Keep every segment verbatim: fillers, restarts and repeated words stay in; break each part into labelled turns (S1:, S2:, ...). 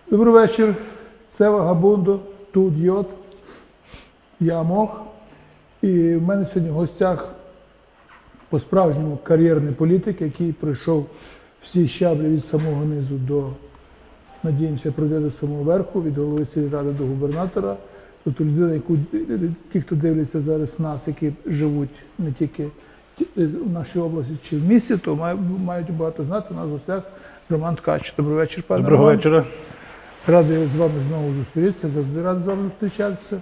S1: Добрий вечір. Це Вагабундо, тут Йод, я Мох. І в мене сьогодні в гостях по-справжньому кар'єрний політик, який пройшов всі щаблі від самого низу до, надіємося, пройде до самого верху, від голови сільради до губернатора. Тобто людина, яку ті, хто дивляться зараз нас, які живуть не тільки в нашій області чи в місті, то мають багато знати. У нас в гостях Роман Ткач. Добрий вечір, пане Роман.
S2: Доброго вечора.
S1: Радий з вами знову зустрітися, завжди радий з вами зустрічатися.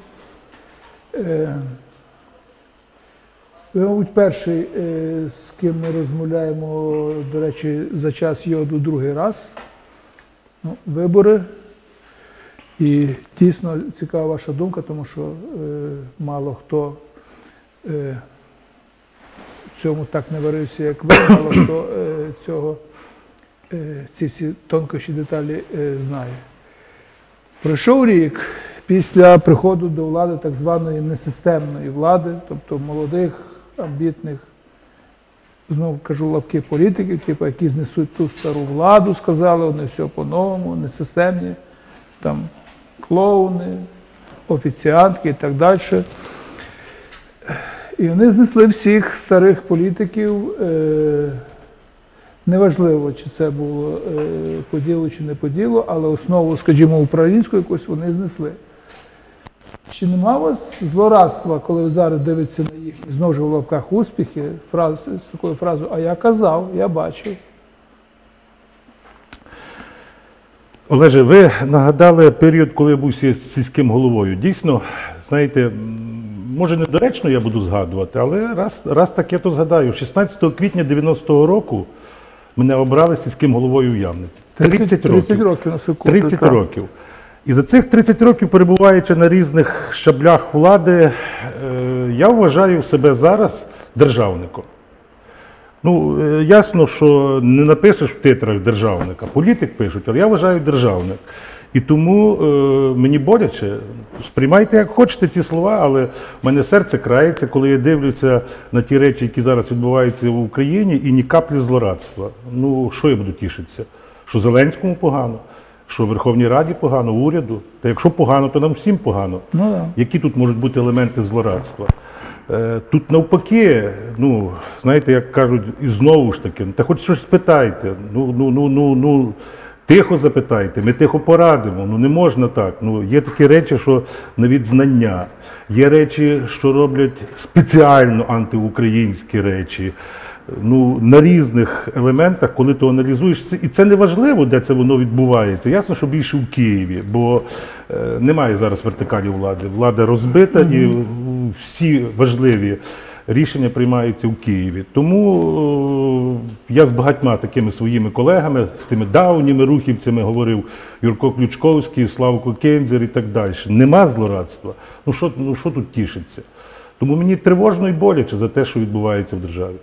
S1: Ви, мабуть, перший, з ким ми розмовляємо, до речі, за час Йоду другий раз. Ну, вибори. І дійсно цікава ваша думка, тому що е, мало хто е, в цьому так не варився, як ви, мало хто е, цього, е, ці всі тонкощі деталі е, знає. Пройшов рік після приходу до влади так званої несистемної влади, тобто молодих, амбітних, знову кажу, лапки політиків, типу, які знесуть ту стару владу, сказали, вони все по-новому, несистемні, там, клоуни, офіціантки і так далі. І вони знесли всіх старих політиків, е, неважливо, чи це було е, по ділу, чи не по ділу, але основу, скажімо, управлінську якусь вони знесли. Чи нема у вас злорадства, коли ви зараз дивитеся на їхні, знову ж в лапках, успіхи, фраз, з такою фразою, а я казав, я бачив.
S2: Олеже, ви нагадали період, коли я був сільським головою. Дійсно, знаєте, може недоречно я буду згадувати, але раз, раз таке то згадаю. шістнадцятого квітня дев'яностого року мене обрали сільським головою в Ямниці. тридцять років.
S1: тридцять років на секунду.
S2: тридцять років. І за цих тридцять років, перебуваючи на різних щаблях влади, я вважаю себе зараз державником. Ну, ясно, що не напишеш в титрах державника, політик пишуть, але я вважаю державник. І тому е, мені боляче, сприймайте як хочете ці слова, але в мене серце крається, коли я дивлюся на ті речі, які зараз відбуваються в Україні, і ні каплі злорадства. Ну, що я буду тішитися? Що Зеленському погано? Що Верховній Раді погано, уряду? Та якщо погано, то нам всім погано.
S1: Ну, да.
S2: Які тут можуть бути елементи злорадства? Тут навпаки, ну, знаєте, як кажуть, і знову ж таки, та хоч щось спитайте, ну, ну, ну, ну, ну, тихо запитайте, ми тихо порадимо, ну не можна так. Ну, є такі речі, що навіть знання, є речі, що роблять спеціально антиукраїнські речі, ну, на різних елементах, коли ти аналізуєш, і це не важливо, де це воно відбувається. Ясно, що більше в Києві, бо е, немає зараз вертикалі влади. Влада розбита, mm-hmm. і всі важливі рішення приймаються в Києві. Тому е, я з багатьма такими своїми колегами, з тими давніми рухівцями говорив, Юрко Ключковський, Славко Кензер і так далі. Нема злорадства. Ну що, ну що тут тішиться? Тому мені тривожно і боляче за те, що відбувається в державі.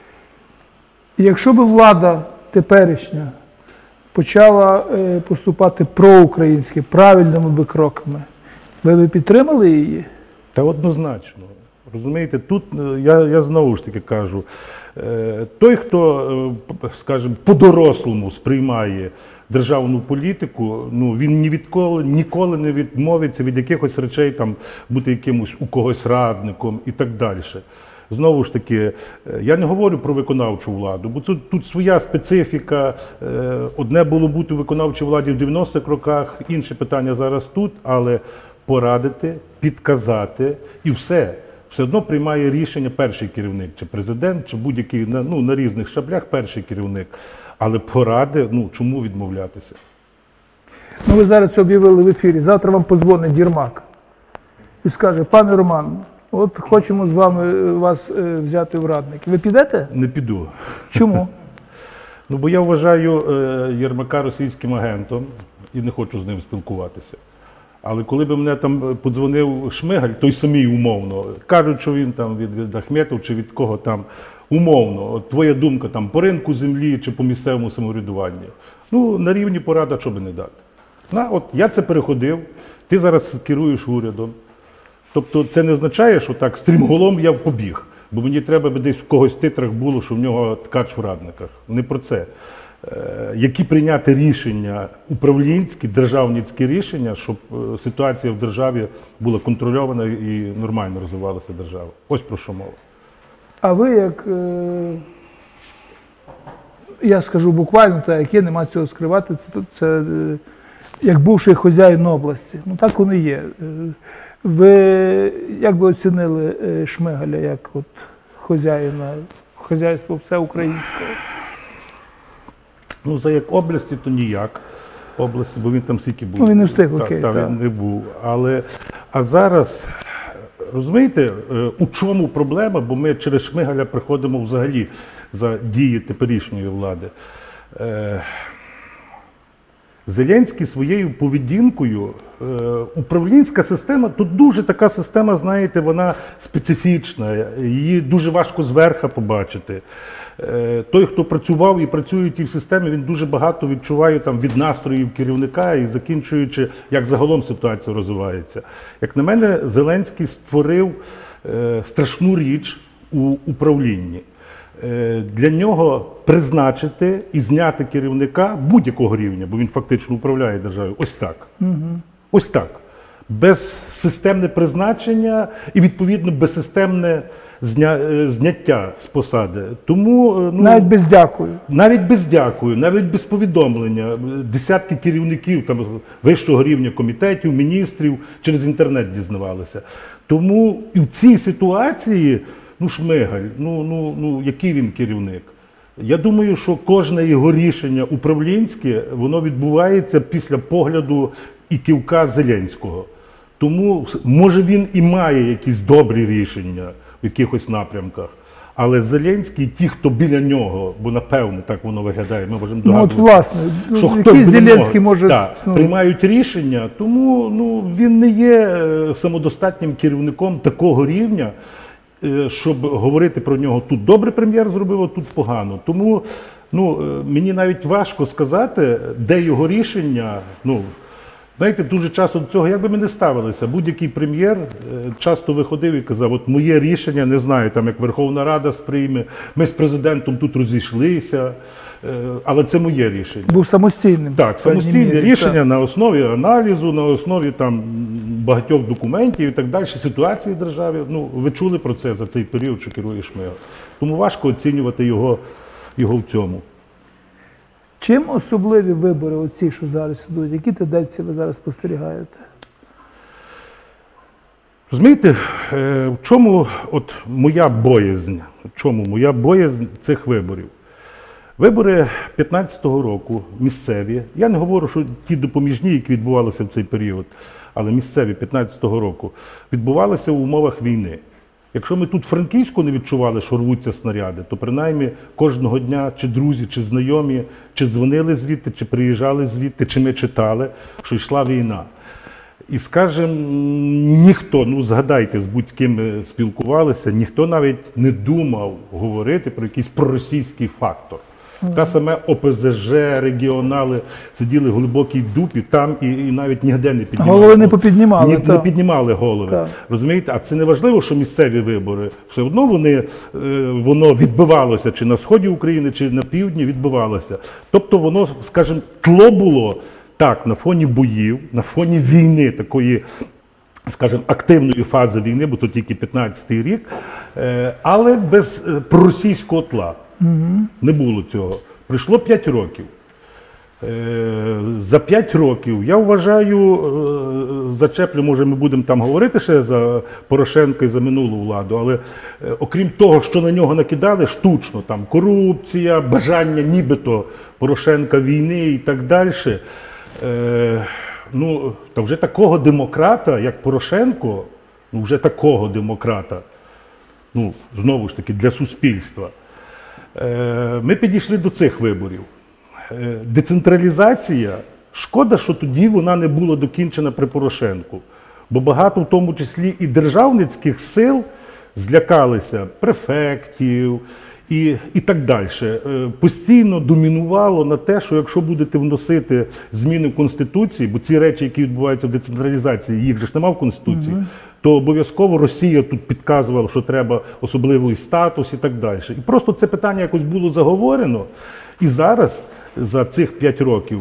S1: Якщо б влада теперішня почала е, поступати проукраїнськи, правильними би кроками, ви б підтримали її?
S2: Та однозначно. Розумієте, тут я, я знову ж таки кажу, е, той, хто, е, скажімо, по-дорослому сприймає державну політику, ну, він ні відколи, ніколи не відмовиться від якихось речей, там, бути якимось у когось радником і так далі. Знову ж таки, я не говорю про виконавчу владу, бо тут, тут своя специфіка. Одне було бути у виконавчій владі в дев'яностих роках, інше питання зараз тут, але порадити, підказати і все. Все одно приймає рішення перший керівник, чи президент, чи будь-який, ну, на різних шаблях перший керівник. Але поради, ну, чому відмовлятися?
S1: Ну, ви зараз це об'явили в ефірі. Завтра вам подзвонить Єрмак і скаже: пане Роман, от хочемо з вами вас е, взяти в радники. Ви підете?
S2: Не піду.
S1: Чому?
S2: Ну, бо я вважаю е, Єрмака російським агентом і не хочу з ним спілкуватися. Але коли б мене там подзвонив Шмигаль, той самий умовно, кажуть, що він там від, від Ахметов чи від кого там, умовно, от твоя думка там по ринку землі чи по місцевому самоврядуванню. Ну, на рівні порада, що би не дати. На, от я це переходив, ти зараз керуєш урядом. Тобто це не означає, що так стрімголом я побіг, бо мені треба би десь в когось в титрах було, що в нього Ткач в радниках. Не про це. е, які прийняти рішення, управлінські, державницькі рішення, щоб е, ситуація в державі була контрольована і нормально розвивалася держава. Ось про що мова.
S1: А ви як, е, я скажу буквально, так як є, нема цього скривати, це, це е, як бувший хазяїн області. Ну так воно є. Е, Ви як би оцінили е, Шмигаля як от хазяїна, хазяйство всеукраїнського?
S2: Ну, за як області, то ніяк. Області, бо він там стільки був.
S1: Ну, він не встиг,
S2: Та-
S1: окей,
S2: та,
S1: так.
S2: він не був. Але, а зараз, розумієте, е, у чому проблема? Бо ми через Шмигаля приходимо взагалі за дії теперішньої влади. Е, Зеленський своєю поведінкою, е, управлінська система, тут дуже така система, знаєте, вона специфічна, її дуже важко зверху побачити. Е, той, хто працював і працює в тій системі, він дуже багато відчуває там від настроїв керівника і закінчуючи, як загалом ситуація розвивається. Як на мене, Зеленський створив е, страшну річ у управлінні. Е, Для нього призначити і зняти керівника будь-якого рівня, бо він фактично управляє державою, ось так. Угу. Ось так. Безсистемне призначення і, відповідно, безсистемне зня... е, зняття з посади. Тому, е, ну,
S1: Навіть без дякую.
S2: навіть без дякую, навіть без повідомлення. Десятки керівників там, вищого рівня комітетів, міністрів через інтернет дізнавалися. Тому і в цій ситуації, ну, Шмигаль, ну, ну, ну, який він керівник? Я думаю, що кожне його рішення управлінське, воно відбувається після погляду і кивка Зеленського. Тому, може, він і має якісь добрі рішення в якихось напрямках, але Зеленський, ті, хто біля нього, бо напевно так воно виглядає, ми можемо
S1: Ну, от,
S2: догадуватися,
S1: власне,
S2: що
S1: ну,
S2: хтось
S1: який
S2: біля
S1: Зеленський
S2: нього,
S1: може...
S2: так,
S1: ну,
S2: приймають рішення, тому ну, він не є е, самодостатнім керівником такого рівня, е, щоб говорити про нього, тут добре прем'єр зробив, а тут погано. Тому ну, е, мені навіть важко сказати, де його рішення. Ну, знаєте, дуже часто до цього, як би ми не ставилися, будь-який прем'єр е, часто виходив і казав, от моє рішення, не знаю, там як Верховна Рада сприйме, ми з президентом тут розійшлися, е, але це моє рішення.
S1: був самостійним.
S2: Так,
S1: в певній
S2: самостійне
S1: мірі,
S2: рішення
S1: так.
S2: на основі аналізу, на основі там багатьох документів і так далі, ситуації в державі. Ну, ви чули про це за цей період, що керує Шмигаль. Тому важко оцінювати його, його в цьому.
S1: Чим особливі вибори оці, що зараз ідуть? Які тенденції ви зараз спостерігаєте?
S2: Розумієте, е, в чому от моя боязнь, в чому моя боязнь цих виборів? Вибори п'ятнадцятого року, місцеві, я не говорю, що ті допоміжні, які відбувалися в цей період, але місцеві п'ятнадцятого року, відбувалися в умовах війни. Якщо ми тут в Франківську не відчували, що рвуться снаряди, то принаймні кожного дня чи друзі, чи знайомі, чи дзвонили звідти, чи приїжджали звідти, чи ми читали, що йшла війна. І, скажімо, ніхто, ну згадайте, з будь-ким ми спілкувалися, ніхто навіть не думав говорити про якийсь проросійський фактор. Та саме О Пе Зе Же, регіонали сиділи в глибокій дупі там і, і навіть ніде не піднімали.
S1: Голови не попіднімали.
S2: Ні, не
S1: так.
S2: піднімали голови.
S1: Так.
S2: Розумієте? А це не важливо, що місцеві вибори. Все одно вони, е, воно відбивалося чи на сході України, чи на півдні відбивалося. Тобто воно, скажімо, тло було так, на фоні боїв, на фоні війни, такої, скажімо, активної фази війни, бо то тільки п'ятнадцятий рік, е, але без е, проросійського тла. Угу. Не було цього. Пройшло п'ять років. Е, за п'ять років, я вважаю, е, зачеплю, може ми будемо там говорити ще за Порошенка і за минулу владу, але е, окрім того, що на нього накидали штучно, там корупція, бажання нібито Порошенка війни і так далі, е, ну, та вже такого демократа, як Порошенко, ну вже такого демократа, ну, знову ж таки, для суспільства, е, ми підійшли до цих виборів. Децентралізація, шкода, що тоді вона не була докінчена при Порошенку. Бо багато, в тому числі і державницьких сил, злякалися префектів і, і так далі. Постійно домінувало на те, що якщо будете вносити зміни в Конституції, бо ці речі, які відбуваються в децентралізації, їх же ж немає в Конституції, mm-hmm. то обов'язково Росія тут підказувала, що треба особливий статус і так далі. І просто це питання якось було заговорено. І зараз за цих п'ять років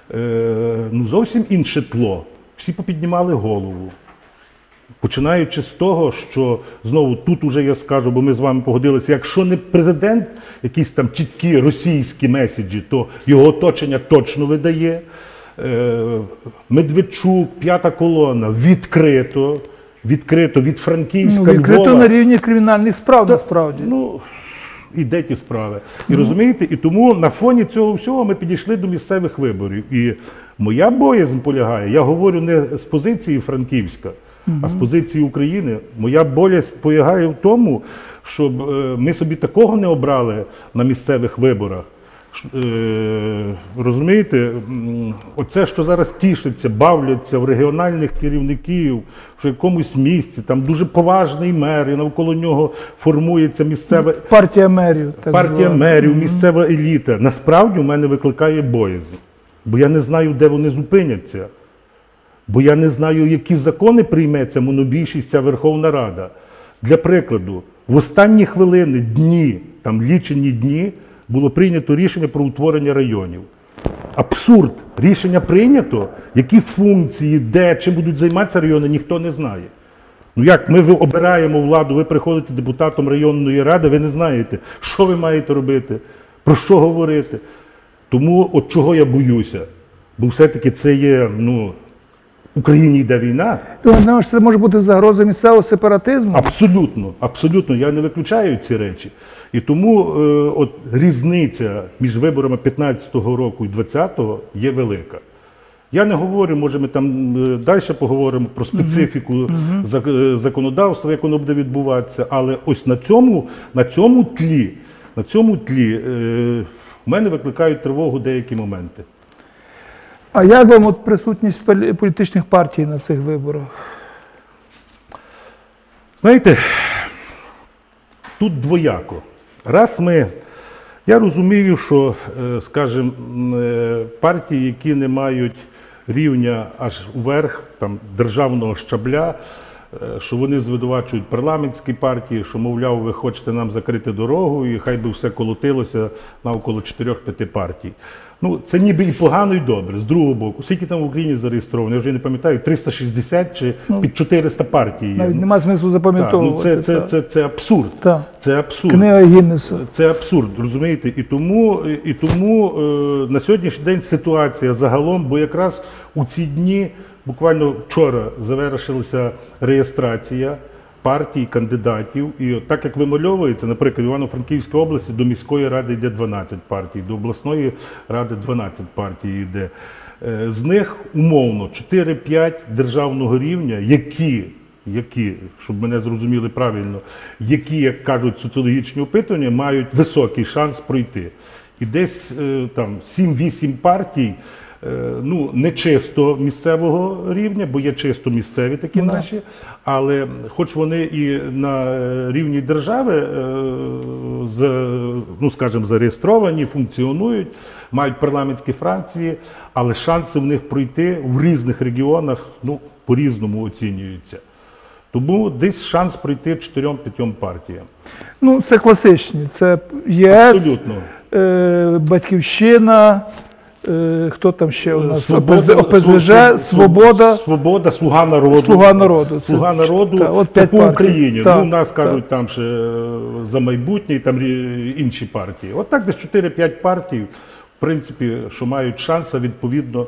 S2: е, ну, зовсім інше тло. Всі попіднімали голову. Починаючи з того, що, знову, тут уже я скажу, бо ми з вами погодилися, якщо не президент, якісь там чіткі російські меседжі, то його оточення точно видає. Е, Медведчук, п'ята колона, відкрито, відкрито від Франківська,
S1: Ну, відкрито
S2: Львова.
S1: на рівні кримінальних справ, насправді.
S2: Ну, і де ті справи. І розумієте, і тому на фоні цього всього ми підійшли до місцевих виборів. І моя боязнь полягає, я говорю не з позиції Франківська, а з позиції України. Моя боязнь полягає в тому, щоб е, ми собі такого не обрали на місцевих виборах. Ш- е, Розумієте, м, оце, що зараз тішиться, бавляться в регіональних керівників, що в якомусь місці, там дуже поважний мер, і навколо нього формується місцеве
S1: Партія мерів. Так
S2: партія
S1: звана.
S2: мерів, місцева еліта. Насправді у мене викликає боязнь, бо я не знаю, де вони зупиняться. Бо я не знаю, які закони прийме ця монобільшість, ця Верховна Рада. Для прикладу, в останні хвилини, дні, там лічені дні, було прийнято рішення про утворення районів. Абсурд! Рішення прийнято, які функції, де, чим будуть займатися райони, ніхто не знає. Ну як, ми ви обираємо владу, ви приходите депутатом районної ради, ви не знаєте, що ви маєте робити, про що говорити. Тому от чого я боюся? Бо все-таки це є, ну, в Україні йде війна.
S1: Ти думаєш, це може бути загроза місцевого сепаратизму?
S2: Абсолютно, абсолютно, я не виключаю ці речі. І тому е, от різниця між виборами п'ятнадцятого року і двадцятого є велика. Я не говорю, може ми там е, далі поговоримо про специфіку зак- е, законодавства, як воно буде відбуватися, але ось на цьому, на цьому тлі, на цьому тлі е, в мене викликають тривогу деякі моменти.
S1: А як вам от присутність полі- політичних партій на цих виборах?
S2: Знаєте, тут двояко. Раз ми, я розумію, що, е, скажімо, е, партії, які не мають рівня аж вверх, там, державного щабля, е, що вони звинувачують парламентські партії, що, мовляв, ви хочете нам закрити дорогу, і хай би все колотилося навколо чотирьох-п'яти партій. Ну, це ніби і погано, і добре. З другого боку, скільки там в Україні зареєстровано, я вже не пам'ятаю, триста шістдесят чи під чотириста партій є.
S1: Навіть
S2: Ну,
S1: нема смислу
S2: так, ну
S1: запам'ятовувати.
S2: це, це,
S1: так.
S2: це, це абсурд.
S1: Так.
S2: Це абсурд.
S1: Книга Гіннеса.
S2: Це абсурд, розумієте? І тому, і тому е, на сьогоднішній день ситуація загалом, бо якраз у ці дні, буквально вчора завершилася реєстрація партій, кандидатів. І от так як вимальовується, наприклад, в Івано-Франківській області до міської ради йде дванадцять партій, до обласної ради дванадцять партій йде. Е, З них умовно чотири-п'ять державного рівня, які які, щоб мене зрозуміли правильно, які, як кажуть соціологічні опитування, мають високий шанс пройти. І десь е, там сім-вісім партій, е, ну, не чисто місцевого рівня, бо є чисто місцеві такі
S1: Ну, да.
S2: наші, але хоч вони і на е, рівні держави, е, з, ну, скажімо, зареєстровані, функціонують, мають парламентські фракції, але шанси в них пройти в різних регіонах, ну, по-різному оцінюються. Тому десь шанс пройти чотирьом-п'ятьом партіям.
S1: Ну, це класичні. Це ЄС,
S2: Абсолютно.
S1: е, Батьківщина, е, хто там ще у нас?
S2: Свобода,
S1: ОПЗЖ,
S2: Своб-
S1: Свобода,
S2: Свобода, Слуга народу.
S1: Слуга народу. Це-
S2: Слуга народу.
S1: та, от
S2: це
S1: п'ять
S2: по
S1: партій.
S2: Україні.
S1: Так,
S2: Ну, у нас
S1: так.
S2: кажуть там ще е, за майбутнє і там рі- інші партії. От так десь чотири-п'ять партій, в принципі, що мають шанс, а відповідно.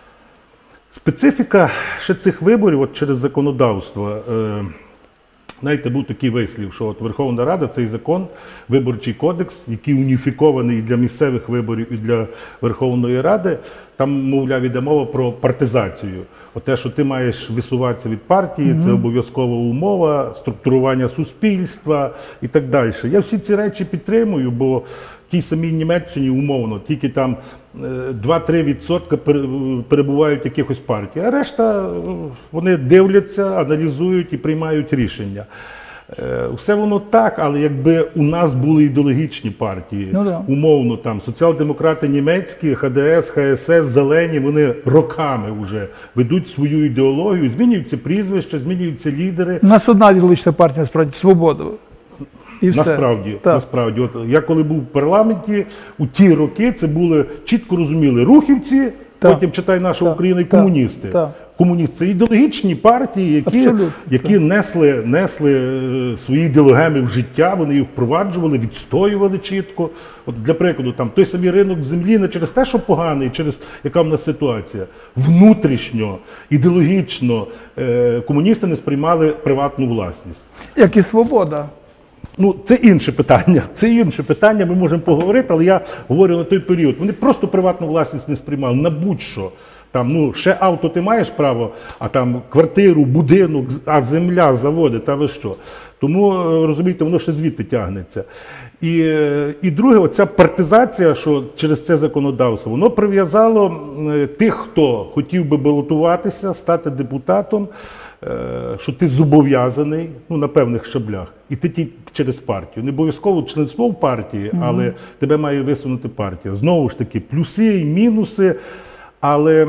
S2: Специфіка ще цих виборів от через законодавство. Е, знаєте, був такий вислів, що от Верховна Рада, цей закон, Виборчий кодекс, який уніфікований і для місцевих виборів, і для Верховної Ради, там, мовляв, іде мова про партизацію. От те, що ти маєш висуватися від партії, mm-hmm. це обов'язкова умова, структурування суспільства і так далі. Я всі ці речі підтримую, бо в тій самій Німеччині умовно тільки там два-три відсотки перебувають в якихось партій, а решта вони дивляться, аналізують і приймають рішення. Все воно так, але якби у нас були ідеологічні партії,
S1: ну, да.
S2: умовно там соціал-демократи німецькі, ХДС, ХСС, Зелені, вони роками вже ведуть свою ідеологію, змінюються прізвища, змінюються лідери.
S1: У нас одна ідеологічна партія, насправді, Свобода. І все.
S2: Насправді,
S1: Так.
S2: насправді, от я коли був в парламенті, у ті роки це були, чітко розуміли, рухівці,
S1: Так.
S2: потім читай наша
S1: Так.
S2: Україна і
S1: Так.
S2: комуністи.
S1: Так.
S2: Комуністи це ідеологічні партії, які,
S1: Абсолютно.
S2: які несли, несли е, свої ідеологеми в життя, вони їх впроваджували, відстоювали чітко. От для прикладу, там той самий ринок землі не через те, що поганий, через яка в нас ситуація. Внутрішньо, ідеологічно е, комуністи не сприймали приватну власність.
S1: Як і свобода.
S2: Ну, це інше питання. Це інше питання, ми можемо поговорити, але я говорю на той період. Вони просто приватну власність не сприймали на будь-що. Там, ну, ще авто ти маєш право, а там квартиру, будинок, а земля, заводи, та ви що. Тому, е, розумієте, воно ще звідти тягнеться. І, е, і друге, оця партизація, що через це законодавство, воно прив'язало е, тих, хто хотів би балотуватися, стати депутатом, е, що ти зобов'язаний, ну, на певних щаблях, іти тільки через партію. Не обов'язково членство в партії, але тебе має висунути партія. Знову ж таки, плюси і мінуси. Але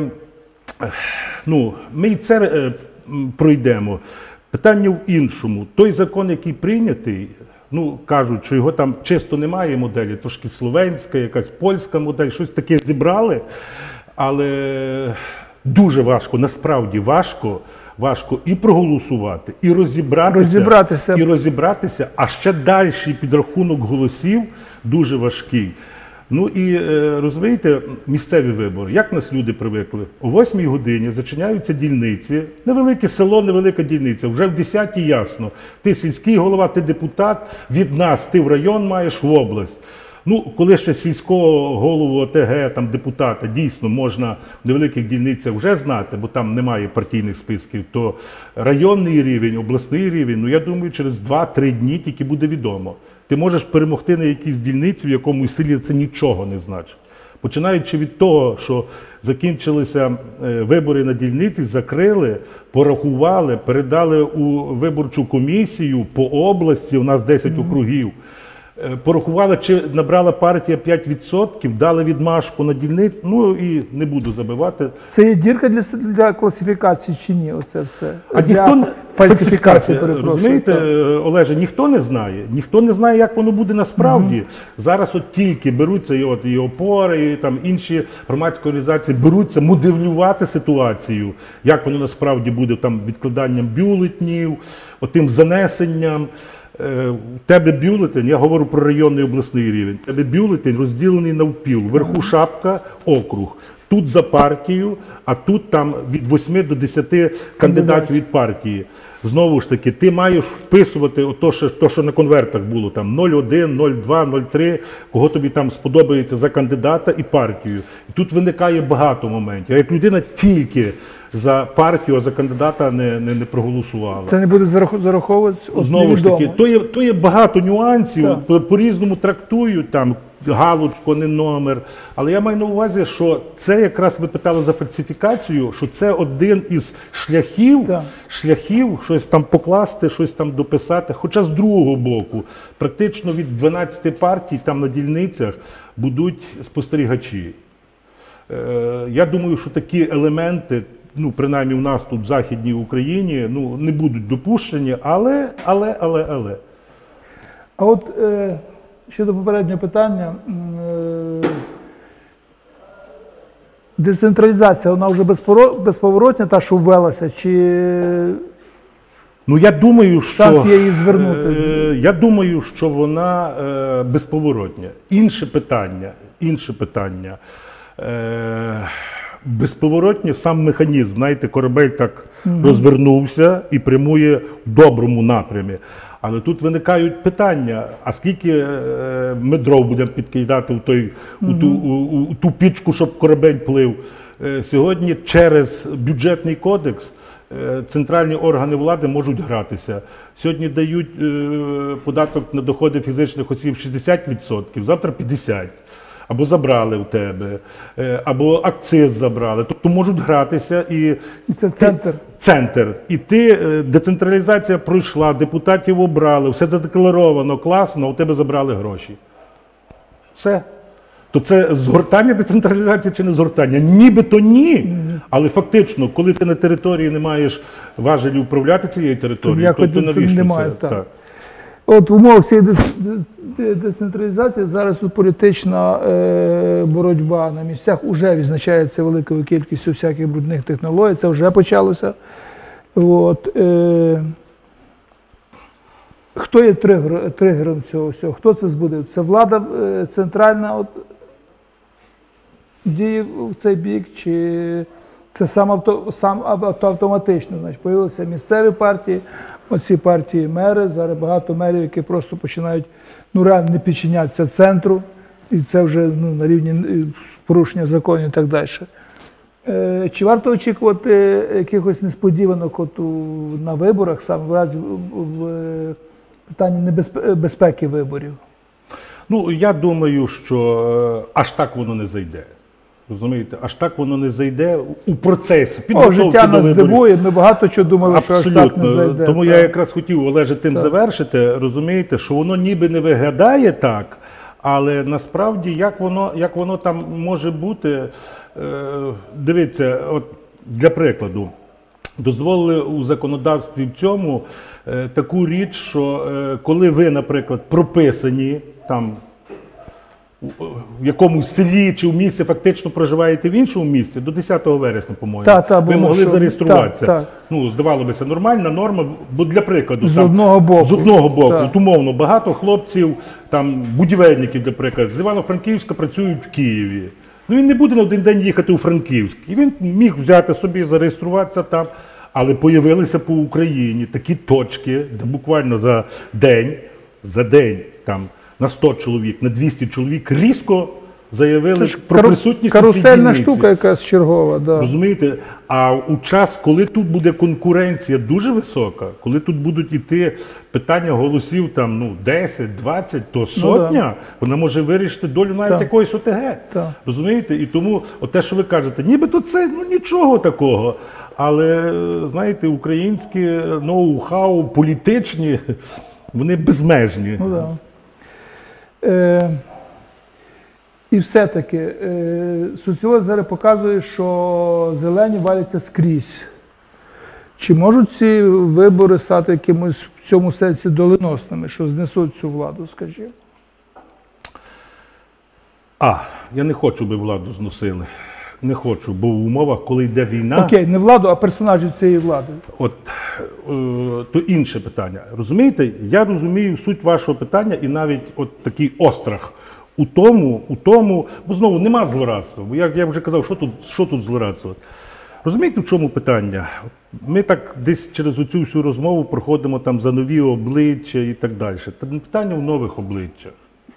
S2: ну, ми і це е, м, пройдемо. Питання в іншому. Той закон, який прийнятий, ну, кажуть, що його там чисто немає моделі, трошки словенська, якась польська модель, щось таке зібрали, але дуже важко, насправді важко, важко і проголосувати, і розібратися,
S1: Розібратися.
S2: і розібратися, а ще дальший підрахунок голосів дуже важкий. Ну і е, розумієте, місцеві вибори. Як нас люди привикли? О восьмій годині зачиняються дільниці, невелике село, невелика дільниця. Вже в десятій ясно. Ти сільський голова, ти депутат, від нас ти в район маєш в область. Ну, коли ще сільського голову ОТГ, там депутата, дійсно можна в невеликих дільницях вже знати, бо там немає партійних списків, то районний рівень, обласний рівень, ну я думаю, через два-три дні тільки буде відомо. Ти можеш перемогти на якійсь дільниці, в якомусь селі це нічого не значить. Починаючи від того, що закінчилися е, вибори на дільниці, закрили, порахували, передали у виборчу комісію по області, у нас десять округів, е, порахували, чи набрала партія п'ять відсотків, дали відмашку на дільницю, ну і не буду забивати.
S1: Це є дірка для, с- для класифікації чи ні? Оце все.
S2: А
S1: для
S2: ніхто не
S1: фальсифікації, перепрошую.
S2: розумієте,
S1: Так.
S2: е, Олеже, ніхто не знає. Ніхто не знає, як воно буде насправді. Зараз от тільки беруться і от і опори, і там інші громадські організації беруться моделювати ситуацію, як воно насправді буде там відкладанням бюлетнів, отим занесенням. Е, У тебе бюлетень, я говорю про районний обласний рівень, у тебе бюлетень розділений навпіл, вверху шапка, округ. Тут за партію, а тут там від восьми до десяти кандидатів від партії. Знову ж таки, ти маєш вписувати ото, що, то, що на конвертах було, там нуль один, нуль два, нуль три, кого тобі там сподобається за кандидата і партію. І тут виникає багато моментів. А як людина тільки за партію, а за кандидата не, не, не проголосувала.
S1: Це не буде зарах- зараховуватися. От
S2: Знову ж
S1: невідомо.
S2: таки, то є, то є багато нюансів,
S1: Так.
S2: по- по-різному трактують, там, галочку, не номер. Але я маю на увазі, що це якраз ви питали за фальсифікацію, що це один із шляхів,
S1: Так.
S2: шляхів щось там покласти, щось там дописати. Хоча з другого боку, практично від дванадцяти партій там на дільницях будуть спостерігачі. Е, я думаю, що такі елементи, ну, принаймні у нас тут в Західній Україні, ну, не будуть допущені, але, але, але, але.
S1: А от е, щодо попереднього питання, м, е, децентралізація, вона вже безпоро- безповоротня, та, що ввелася, чи
S2: Ну, я думаю, що,
S1: Шанс є її звернути.
S2: е, я думаю, що вона е, безповоротня. Інше питання, інше питання. Е, безповоротні сам механізм. Знаєте, корабель так розвернувся і прямує в доброму напрямі. Але тут виникають питання, а скільки е, ми дров будемо підкидати в той, у, ту, у, у, у ту пічку, щоб корабель плив. Е, сьогодні через бюджетний кодекс е, центральні органи влади можуть гратися. Сьогодні дають е, податок на доходи фізичних осіб шістдесят відсотків, завтра п'ятдесят відсотків. Або забрали в тебе, е, або акциз забрали. Тобто можуть гратися і
S1: І це центр.
S2: центр. І ти, е, децентралізація пройшла, депутатів обрали, все задекларовано, класно, а у тебе забрали гроші. Все. То це згортання децентралізації чи не згортання? Нібито ні. Але фактично, коли ти на території не маєш важелі управляти цією територією,
S1: Як
S2: то, то
S1: один
S2: навіщо
S1: немає,
S2: це?
S1: так. От в умовах цієї де- де- децентралізації зараз тут політична е, боротьба на місцях вже відзначається великою кількістю всяких брудних технологій, це вже почалося. От, е, хто є тригер, тригером цього всього? Хто це збудив? Це влада е, центральна от, діє в цей бік, чи це сам, авто, сам авто, автоматично? Значить, появилися місцеві партії, оці партії мери, зараз багато мерів, які просто починають ну, реально не підчинятися центру, і це вже ну, на рівні е, порушення законів і так далі. Е, Чи варто очікувати якихось несподіванок от у, на виборах, саме в разі в, в е, питанні небезпе- безпеки виборів?
S2: Ну, я думаю, що е, аж так воно не зайде. Розумієте, аж так воно не зайде у процесі
S1: О,
S2: підготовки
S1: життя
S2: до
S1: нас
S2: виборів.
S1: дивує, ми багато чого думали, що аж так не
S2: Абсолютно.
S1: зайде.
S2: Тому
S1: так.
S2: я якраз хотів, Олеже, тим
S1: Так.
S2: завершити. Розумієте, що воно ніби не виглядає так, але насправді як воно, як воно там може бути, е, дивіться, от для прикладу, дозволили у законодавстві в цьому е, таку річ, що е, коли ви, наприклад, прописані там у- в якомусь селі чи в місті фактично проживаєте в іншому місці, до десятого вересня, по-моєму,
S1: Та, та,
S2: ви
S1: було,
S2: могли
S1: що-
S2: зареєструватися.
S1: так, так.
S2: Ну, здавалося б, нормальна норма, бо для прикладу.
S1: З
S2: там,
S1: одного боку.
S2: З одного боку.
S1: Так.
S2: От, умовно, багато хлопців, там, будівельників, для прикладу, з Івано-Франківська працюють в Києві. Ну, він не буде на один день їхати у Франківськ. І він міг взяти собі, зареєструватися там. Але появилися по Україні такі точки, де буквально за день, за день, там, на сто чоловік, на двісті чоловік різко заявили
S1: Це ж
S2: про
S1: кару-
S2: присутність у цій
S1: карусельна
S2: дільниці.
S1: штука якась чергова. Да.
S2: Розумієте? А у час, коли тут буде конкуренція дуже висока, коли тут будуть іти питання голосів там, ну, десять, двадцять, то сотня, вона може вирішити долю навіть
S1: Так.
S2: якоїсь О Т Г.
S1: Так.
S2: Розумієте? І тому от те, що ви кажете, нібито це ну, нічого такого. Але, знаєте, українські ноу-хау політичні, вони безмежні.
S1: Ну, да. Е, і все-таки е, соціологія зараз показує, що зелені валяться скрізь. Чи можуть ці вибори стати якимось в цьому сенсі доленосними, що знесуть цю владу, скажімо?
S2: А, я не хочу, би владу зносили. Не хочу, бо в умовах, коли йде війна...
S1: Окей, не владу, а персонажів цієї влади.
S2: От, е, то інше питання. Розумієте, я розумію суть вашого питання і навіть от такий острах у тому, у тому, бо знову нема злорадства. Бо як я вже казав, що тут, що тут злорадствувати? Розумієте, в чому питання? Ми так десь через оцю всю розмову проходимо там за нові обличчя і так далі. Та не питання в нових обличчях.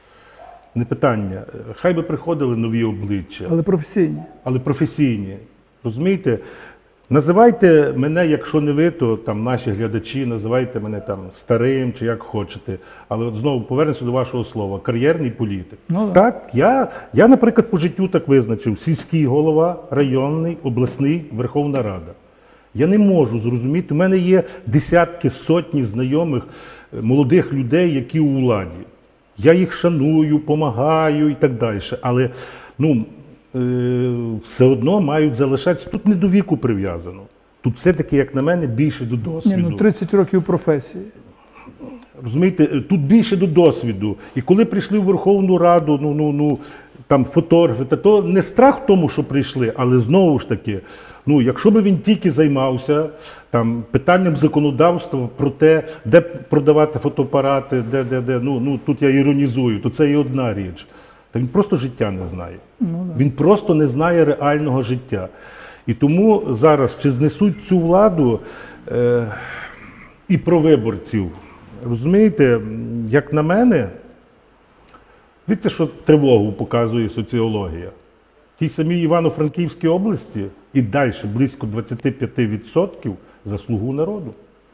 S2: Не питання. Хай би приходили нові обличчя.
S1: Але професійні.
S2: Але професійні. Розумієте? Називайте мене, якщо не ви, то там наші глядачі, називайте мене там старим чи як хочете. Але от знову повернемося до вашого слова. Кар'єрний політик.
S1: Ну,
S2: так, я, я, наприклад, по життю так визначив. Сільський голова, районний, обласний, Верховна Рада. Я не можу зрозуміти. У мене є десятки, сотні знайомих е, молодих людей, які у владі. Я їх шаную, допомагаю і так далі. Але ну, е, все одно мають залишатися. Тут не до віку прив'язано. Тут все-таки, як на мене, більше до
S1: Ні,
S2: досвіду.
S1: ну тридцять років професії.
S2: Розумієте, тут більше до досвіду. І коли прийшли в Верховну Раду, ну, ну, ну, там фотографи, та то не страх в тому, що прийшли, але знову ж таки, ну, якщо б він тільки займався там, питанням законодавства про те, де продавати фотоапарати, де, де, де, ну, ну, тут я іронізую, то це і одна річ. Та він просто життя не знає.
S1: Ну, да.
S2: Він просто не знає реального життя. І тому зараз, чи знесуть цю владу е, і про виборців, розумієте, як на мене, дивіться, що тривогу показує соціологія. В тій самій Івано-Франківській області і далі близько двадцять п'ять відсотків заслугу народу.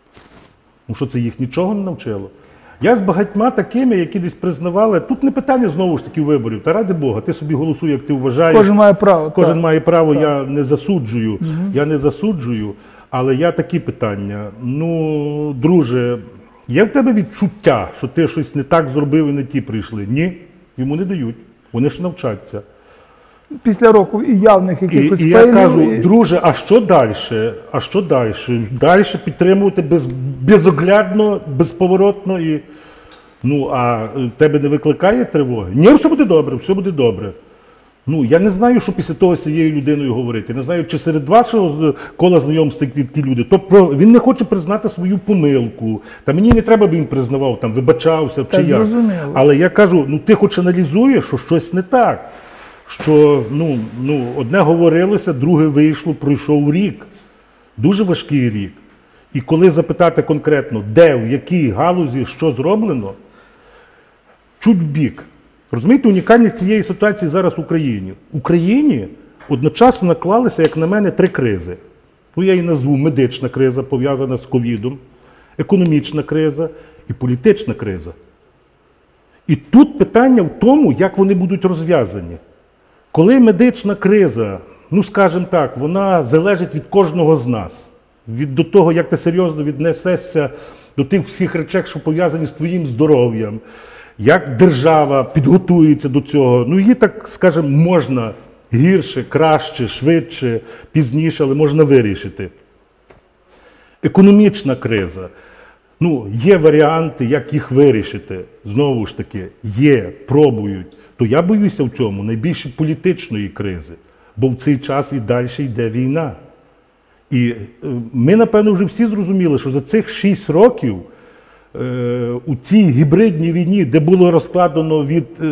S2: Ну що, це їх нічого не навчило? Я з багатьма такими, які десь признавали, тут не питання знову ж таки виборів, та ради Бога, ти собі голосуй, як ти вважаєш.
S1: Кожен має право.
S2: Кожен
S1: так.
S2: має право,
S1: Так.
S2: я не засуджую, я не засуджую, але я такі питання. Ну, друже, є в тебе відчуття, що ти щось не так зробив і не ті прийшли? Ні, йому не дають, вони ж навчаться.
S1: Після року і явних
S2: І,
S1: якихось
S2: і я
S1: фейлів,
S2: кажу,
S1: і-
S2: друже, а що далі? А що далі? Далі підтримувати без, безоглядно, безповоротно і Ну, а в тебе не викликає тривоги? Ні, все буде добре, все буде добре. Ну, я не знаю, що після того з цією людиною говорити. Не знаю, чи серед вашого кола знайомств такі, такі люди. Тобто він не хоче признати свою помилку. Та мені не треба, би він признавав, там, вибачався чи
S1: Так,
S2: як.
S1: зрозуміло.
S2: Але я кажу, ну ти хоч аналізуєш, що щось не так. Що, ну, ну, одне говорилося, друге вийшло, пройшов рік. Дуже важкий рік. І коли запитати конкретно, де, в якій галузі, що зроблено, чуть в бік. Розумієте, унікальність цієї ситуації зараз в Україні. В Україні одночасно наклалися, як на мене, три кризи. Ну, я її назву медична криза, пов'язана з ковідом, економічна криза і політична криза. І тут питання в тому, як вони будуть розв'язані. Коли медична криза, ну, скажімо так, вона залежить від кожного з нас, від до того, як ти серйозно віднесешся до тих всіх речей, що пов'язані з твоїм здоров'ям, як держава підготується до цього. Ну, її, так скажемо, можна гірше, краще, швидше, пізніше, але можна вирішити. Економічна криза. Ну, є варіанти, як їх вирішити. Знову ж таки, є, пробують. То я боюся в цьому найбільше політичної кризи, бо в цей час і далі йде війна. І ми, напевно, вже всі зрозуміли, що за цих шість років е, у цій гібридній війні, де було розкладено від е,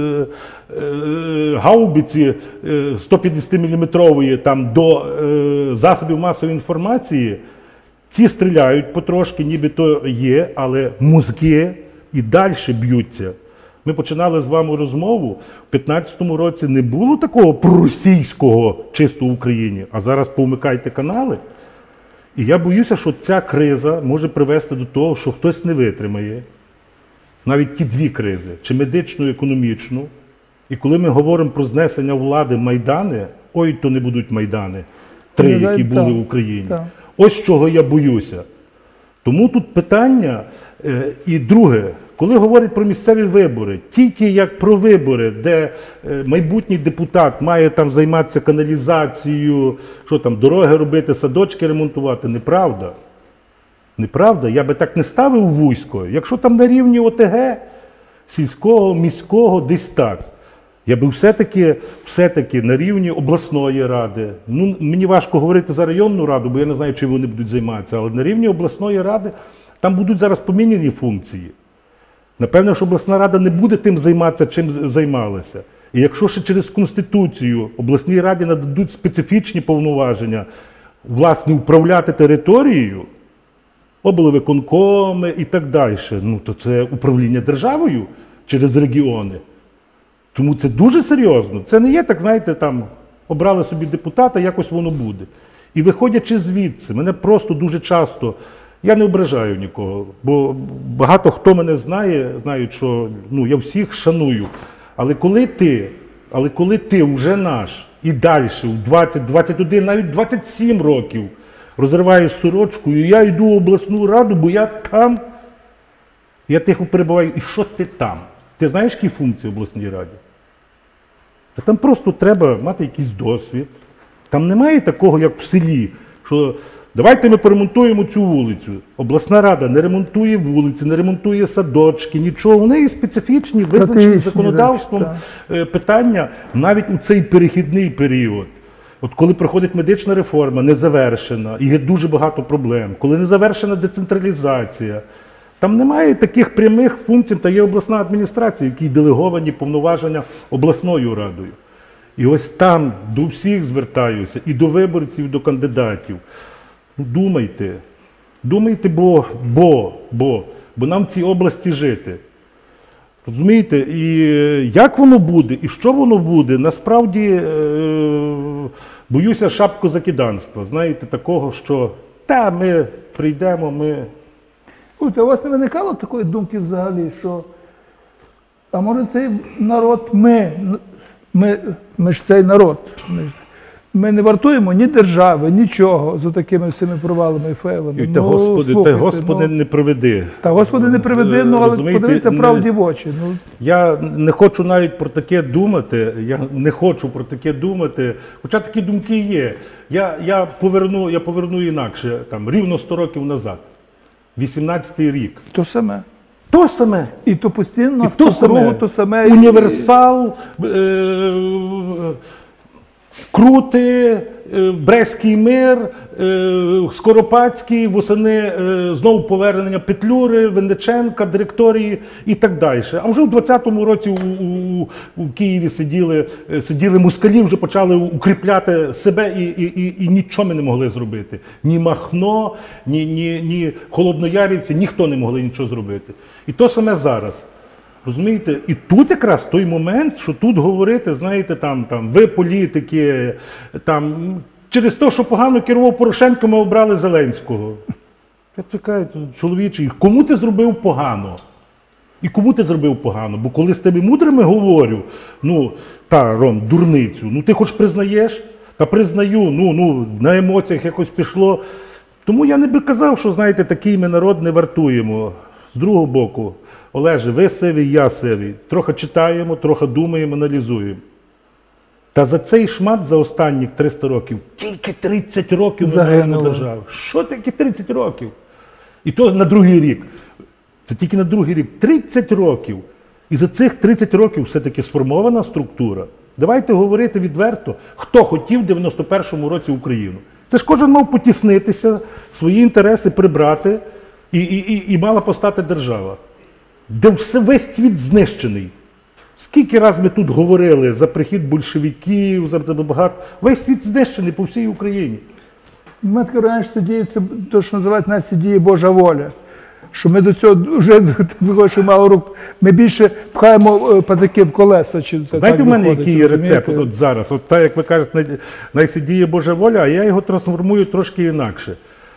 S2: е, гаубиці е, сто п'ятдесятиміліметрової там, до е, засобів масової інформації, ці стріляють потрошки, нібито є, але мозки і далі б'ються. Ми починали з вами розмову, в п'ятнадцятому році не було такого проросійського чисто в Україні, а зараз повмикайте канали. І я боюся, що ця криза може привести до того, що хтось не витримає. Навіть ті дві кризи, чи медичну, і економічну. І коли ми говоримо про знесення влади Майдани, ой, то не будуть Майдани, три, які були в Україні.
S1: Так.
S2: Ось чого я боюся. Тому тут питання, е, і друге, коли говорять про місцеві вибори, тільки як про вибори, де е, майбутній депутат має там займатися каналізацією, що там, дороги робити, садочки ремонтувати, неправда. Неправда, я би так не ставив вузько. Якщо там на рівні ОТГ, сільського, міського, десь так. Я би все-таки, все-таки на рівні обласної ради, ну, мені важко говорити за районну раду, бо я не знаю, чим вони будуть займатися, але на рівні обласної ради там будуть зараз поміняні функції. Напевно, що обласна рада не буде тим займатися, чим займалася. І якщо ще через Конституцію обласній раді нададуть специфічні повноваження, власне, управляти територією, облвиконкоми і так далі, ну, то це управління державою через регіони. Тому це дуже серйозно. Це не є так, знаєте, там, обрали собі депутата, якось воно буде. І виходячи звідси, мене просто дуже часто, я не ображаю нікого, бо багато хто мене знає, знають, що ну, я всіх шаную. Але коли ти, але коли ти вже наш і далі, у двадцять, двадцять один, навіть двадцять сім років розриваєш сорочку, і я йду в обласну раду, бо я там, я тихо перебуваю, і що ти там? Ти знаєш, які функції в обласній раді? Та там просто треба мати якийсь досвід. Там немає такого, як в селі, що давайте ми поремонтуємо цю вулицю. Обласна рада не ремонтує вулиці, не ремонтує садочки, нічого. У неї специфічні, визначені законодавством речі, питання навіть у цей перехідний період. От коли проходить медична реформа, не завершена, і є дуже багато проблем, коли не завершена децентралізація, там немає таких прямих функцій, та є обласна адміністрація, які делеговані повноваження обласною радою. І ось там до всіх звертаюся, і до виборців, і до кандидатів. Ну, думайте, думайте, бо, бо, бо, бо нам в цій області жити. Розумієте, і як воно буде, і що воно буде, насправді е- боюся шапкозакиданства, знаєте, такого, що та, ми прийдемо, ми...
S1: Слухайте, у вас не виникало такої думки взагалі, що, а може цей народ, ми, ми, ми ж цей народ, ми, ми не вартуємо ні держави, нічого за такими всіми провалами і фейлами.
S2: І та,
S1: ну,
S2: Господи,
S1: слухайте,
S2: та Господи
S1: ну,
S2: не приведи.
S1: Та Господи не приведи, ну, але
S2: Розумієте,
S1: подивіться
S2: не-
S1: правді в очі. Ну,
S2: Я не хочу навіть про таке думати, я не хочу про таке думати, хоча такі думки є. Я, я, поверну, я поверну інакше, там, рівно сто років назад, вісімнадцятий рік.
S1: то саме.
S2: То саме.
S1: І то постійно
S2: І
S1: нас
S2: то
S1: по
S2: саме.
S1: кругу, то саме.
S2: Універсал, е- Крути, е, Брестський мир, е, Скоропадський, восени е, знову повернення Петлюри, Винниченка, директорії і так далі. А вже у двадцятому році у, у, у Києві сиділи, е, сиділи москалі, вже почали укріпляти себе і, і, і, і нічого ми не могли зробити. Ні Махно, ні, ні, ні Холодноярівці, ніхто не могли нічого зробити. І то саме зараз. Розумієте? І тут якраз той момент, що тут говорити, знаєте, там, там, ви політики, там, через те, що погано керував Порошенко, ми обрали Зеленського. Я чекаю, чоловічий, кому ти зробив погано? І кому ти зробив погано? Бо коли з тебе мудрими говорю, ну, та, Ром, дурницю, ну ти хоч признаєш? Та признаю, ну, ну, на емоціях якось пішло. Тому я не би казав, що, знаєте, такий ми народ не вартуємо. З другого боку, Олеже, ви сиві, я сивий. Трохи читаємо, трохи думаємо, аналізуємо. Та за цей шмат за останні триста років тільки тридцять років ми маємо державу. Що таке тридцять років? І то на другий рік. Це тільки на другий рік. тридцять років. І за цих тридцять років все-таки сформована структура. Давайте говорити відверто, хто хотів в дев'яносто першому році Україну. Це ж кожен мав потіснитися, свої інтереси прибрати, і, і, і, і мала постати держава. Де все, весь світ знищений. Скільки раз ми тут говорили за прихід большевиків, за багато. Весь світ знищений по всій Україні.
S1: У мене таке раніше це діє, це те, що називають нас діє Божа воля. Що ми до цього вже виходить, мало рук, ми більше пхаємо патаки в колеса. Чи це
S2: знаєте,
S1: так
S2: в мене
S1: виходить,
S2: який є
S1: розумієте?
S2: рецепт от зараз? От так, як ви кажете, найсі діє Божа воля, а я його трансформую трошки інакше.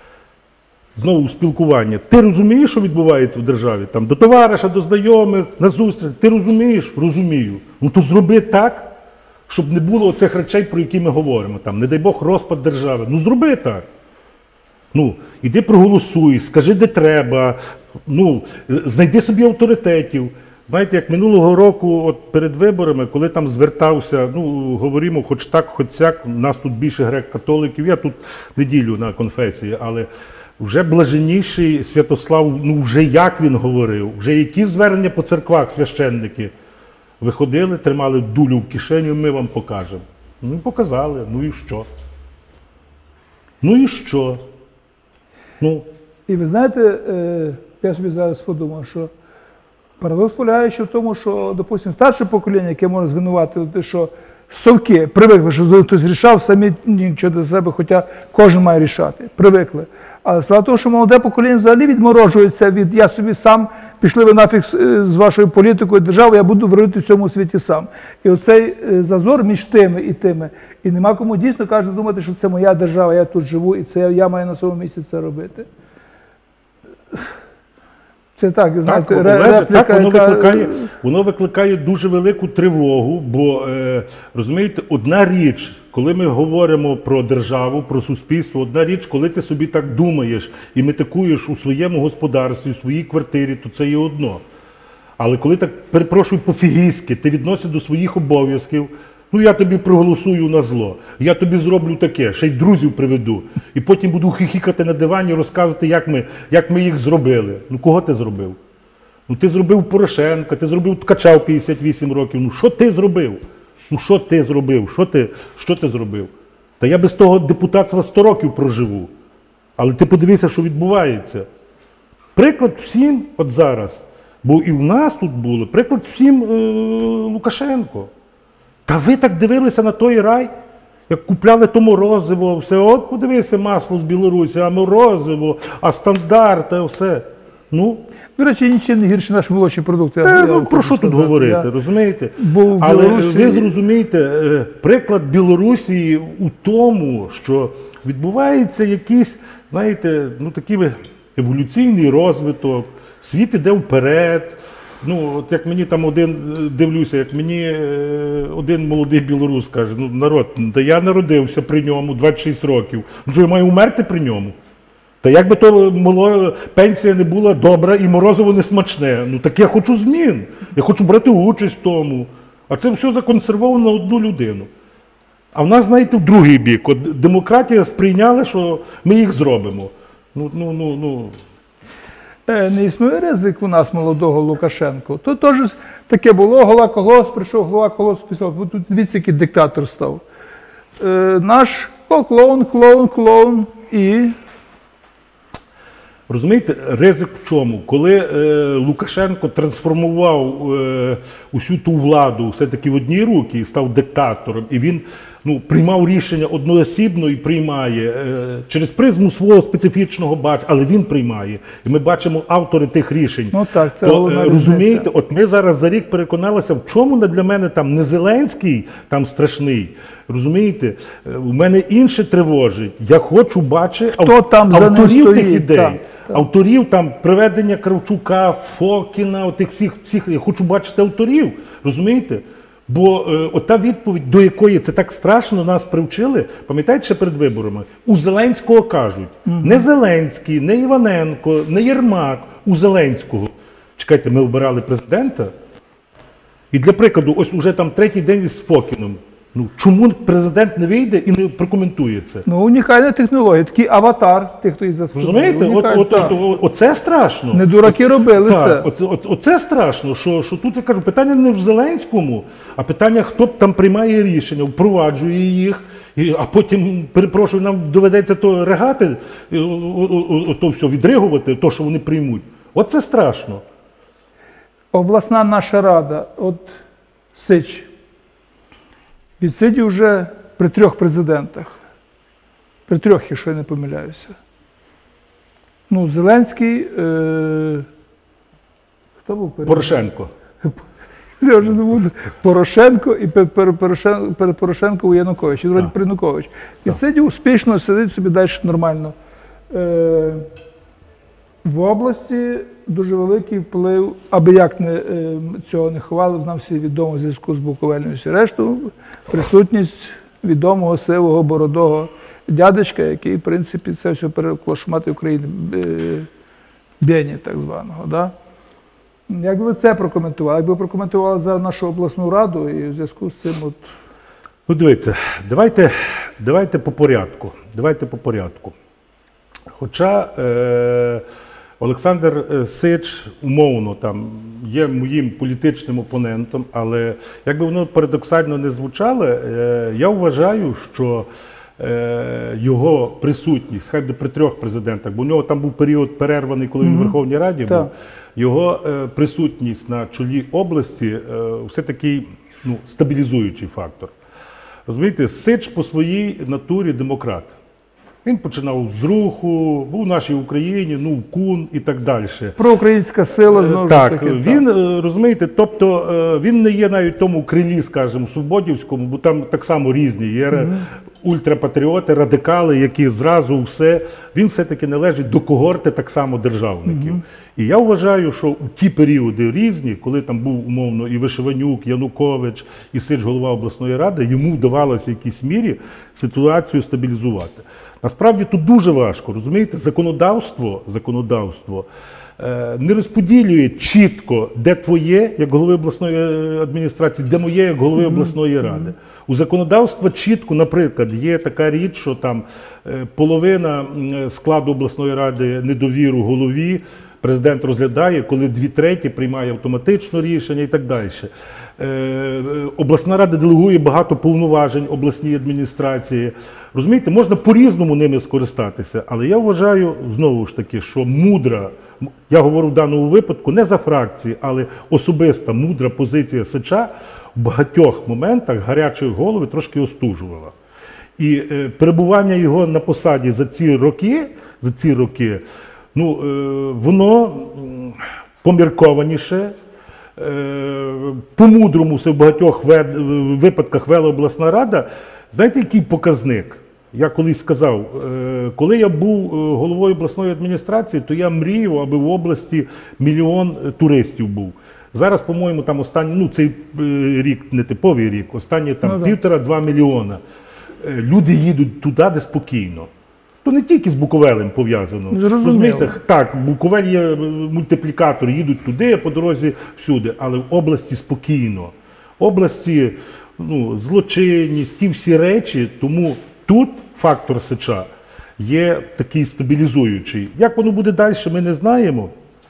S2: Знову у спілкування. Ти розумієш, що відбувається в державі? Там, до товариша, до знайомих, на зустріч. Ти розумієш? Розумію. Ну то зроби так, щоб не було оцих речей, про які ми говоримо. Там, не дай Бог, розпад держави. Ну зроби так. Ну, іди проголосуй, скажи, де треба, ну, знайди собі авторитетів. Знаєте, як минулого року, от перед виборами, коли там звертався, ну, говоримо, хоч так, хоч сяк, у нас тут більше грек-католиків, я тут неділю на конфесії, але вже блаженніший Святослав, ну вже як він говорив, вже які звернення по церквах священники виходили, тримали дулю в кишеню, ми вам покажемо. Ну і показали, ну і що? Ну і що? Ну.
S1: І ви знаєте, я собі зараз подумав, що парадокс полягає ще в тому, що, допустимо, старше покоління, яке може звинуватити, що совки привикли, що хтось рішав, самі нічого до себе, хоча кожен має рішати. Привикли. Але справа в тому, що молоде покоління взагалі відморожується від «я собі сам, пішли ви нафіг з вашою політикою держави, я буду вирити в цьому світі сам». І оцей зазор між тими і тими. І нема кому дійсно, каже, думати, що це моя держава, я тут живу, і це я маю на своєму місці це робити. Це так, знаєте,
S2: так,
S1: репліка,
S2: Олеже, так воно,
S1: яка...
S2: викликає, воно викликає дуже велику тривогу, бо, е, розумієте, одна річ, коли ми говоримо про державу, про суспільство, одна річ, коли ти собі так думаєш і метикуєш у своєму господарстві, у своїй квартирі, то це є одно. Але коли так, перепрошую, пофігістськи, ти відносиш до своїх обов'язків, ну я тобі проголосую на зло, я тобі зроблю таке, ще й друзів приведу, і потім буду хихікати на дивані, розказувати, як ми, як ми їх зробили. Ну кого ти зробив? Ну ти зробив Порошенка, ти зробив Ткача в п'ятдесят вісім років, ну що ти зробив? Ну що ти зробив? Що ти, що ти зробив? Та я без того депутатства сто років проживу. Але ти подивися, що відбувається. Приклад всім, от зараз, бо і в нас тут було, приклад всім е, Лукашенко. Та ви так дивилися на той рай, як купляли то морозиво, все, от подивися, масло з Білорусі, а морозиво, а стандарт, а все. Ну,
S1: до речі, нічим не гірше наші молочні продукти.
S2: Та,
S1: я,
S2: ну,
S1: я
S2: про що тут
S1: сказати,
S2: говорити,
S1: я...
S2: розумієте?
S1: Бо
S2: Але
S1: Білорусі...
S2: ви зрозумієте, приклад Білорусі у тому, що відбувається якийсь, знаєте, ну такий еволюційний розвиток, світ іде вперед. Ну, от як мені там один, дивлюся, як мені один молодий білорус каже, ну народ, та я народився при ньому двадцять шість років, ну що я маю умерти при ньому? Та як би то моло, пенсія не була добра і морозиво не смачне, ну так я хочу змін, я хочу брати участь в тому. А це все законсервовано на одну людину. А в нас, знаєте, в другий бік, от демократія сприйняла, що ми їх зробимо. Ну, ну, ну, ну.
S1: е, не існує ризик у нас молодого Лукашенко. То теж таке було, голова колгосп, прийшов голова колгосп, писав, тут дивіться, який диктатор став. Е, наш о, клоун, клоун, клоун і...
S2: Розумієте, ризик в чому? Коли е, Лукашенко трансформував е, усю ту владу все-таки в одні руки і став диктатором, і він ну, приймав рішення одноосібно і приймає е, через призму свого специфічного бачення, але він приймає. І ми бачимо автори тих рішень.
S1: Ну так, це
S2: То,
S1: головна
S2: е,
S1: різниця.
S2: розумієте, от ми зараз за рік переконалися, в чому для мене там не Зеленський там страшний. Розумієте, Е, у мене інше тривожить. Я хочу бачити
S1: Хто там за ним
S2: авторів тих
S1: стоїть,
S2: ідей.
S1: так, так.
S2: Авторів там приведення Кравчука, Фокіна, отих всіх, всіх, я хочу бачити авторів, розумієте? Бо е, ота відповідь, до якої це так страшно нас привчили, пам'ятаєте ще перед виборами, у Зеленського кажуть, не Зеленський, не Іваненко, не Єрмак, у Зеленського. Чекайте, ми обирали президента, і для прикладу, ось уже там третій день із Фокіном. Ну, чому президент не вийде і не прокоментує це?
S1: Ну, унікальна технологія, такий аватар тих, хто їх заспіває.
S2: Розумієте, от, от, от, от, оце страшно.
S1: Не дураки робили
S2: Так,
S1: це.
S2: оце, оце, оце страшно, що, що тут я кажу, питання не в Зеленському, а питання, хто там приймає рішення, впроваджує їх, і, а потім, перепрошую, нам доведеться то регати, і, о, о, о, о, то все, відригувати, то, що вони приймуть. Оце страшно.
S1: Обласна наша рада, от Сич, відсидів вже при трьох президентах. При трьох, якщо я не помиляюся. Ну, Зеленський, е... хто був перед?
S2: Порошенко.
S1: Я вже не буду. Порошенко і перед Порошенко, перед Порошенко Янукович. І вроді Янукович. Відсидів успішно, сидить собі далі нормально. Е... В області дуже великий вплив, аби як не, е, цього не ховали, нам всі відомо в зв'язку з Буковелем і всі решту, присутність відомого сивого бородого дядечка, який, в принципі, це все переклашмати України, е, Бєні так званого. Да? Як би ви це прокоментували? Як би прокоментували за нашу обласну раду і в зв'язку з цим от...
S2: Ну, дивіться, давайте, давайте по порядку. Давайте по порядку. Хоча е, Олександр Сич, умовно, там, є моїм політичним опонентом, але як би воно парадоксально не звучало, е, я вважаю, що е, його присутність, хай би при трьох президентах, бо у нього там був період перерваний, коли він mm-hmm. в Верховній Раді був,
S1: Так.
S2: його е, присутність на чолі області е, все-таки ну, стабілізуючий фактор. Розумієте, Сич по своїй натурі демократ. Він починав з руху, був в нашій Україні, ну, кун і так далі.
S1: Проукраїнська сила, знову
S2: Так,
S1: ж таки.
S2: він, розумієте, тобто він не є навіть в тому крилі, скажімо, свободівському, бо там так само різні. Є mm-hmm. ультрапатріоти, радикали, які зразу все. Він все-таки належить до когорти так само державників. Mm-hmm. І я вважаю, що у ті періоди різні, коли там був умовно і Вишиванюк, Янукович, і Сич, голова обласної ради, йому вдавалося в якійсь мірі ситуацію стабілізувати. Насправді тут дуже важко, розумієте, законодавство, законодавство е, не розподілює чітко, де твоє, як голови обласної адміністрації, де моє, як голови mm-hmm. обласної ради. У законодавства чітко, наприклад, є така річ, що там е, половина складу обласної ради недовіру голові, президент розглядає, коли дві треті приймає автоматично рішення і так далі. Е, обласна рада делегує багато повноважень обласній адміністрації. Розумієте, можна по-різному ними скористатися, але я вважаю, знову ж таки, що мудра, я говорю в даному випадку не за фракції, але особиста мудра позиція Сича в багатьох моментах гарячої голови трошки остужувала. І е, перебування його на посаді за ці роки, за ці роки, ну, е, воно поміркованіше, по-мудрому все в багатьох випадках вела обласна рада. Знаєте, який показник? Я колись сказав, коли я був головою обласної адміністрації, то я мріяв, аби в області мільйон туристів був. Зараз, по-моєму, там останній, ну цей рік, не типовий рік, останні там ну, півтора-два мільйона. Люди їдуть туди, де спокійно. То не тільки з Буковелем пов'язано. Розумієте, так, Буковель є мультиплікатор, їдуть туди, а по дорозі всюди, але в області спокійно. В області ну, злочинність, ті всі речі, тому тут фактор Сича є такий стабілізуючий. Як воно буде далі, ми не знаємо.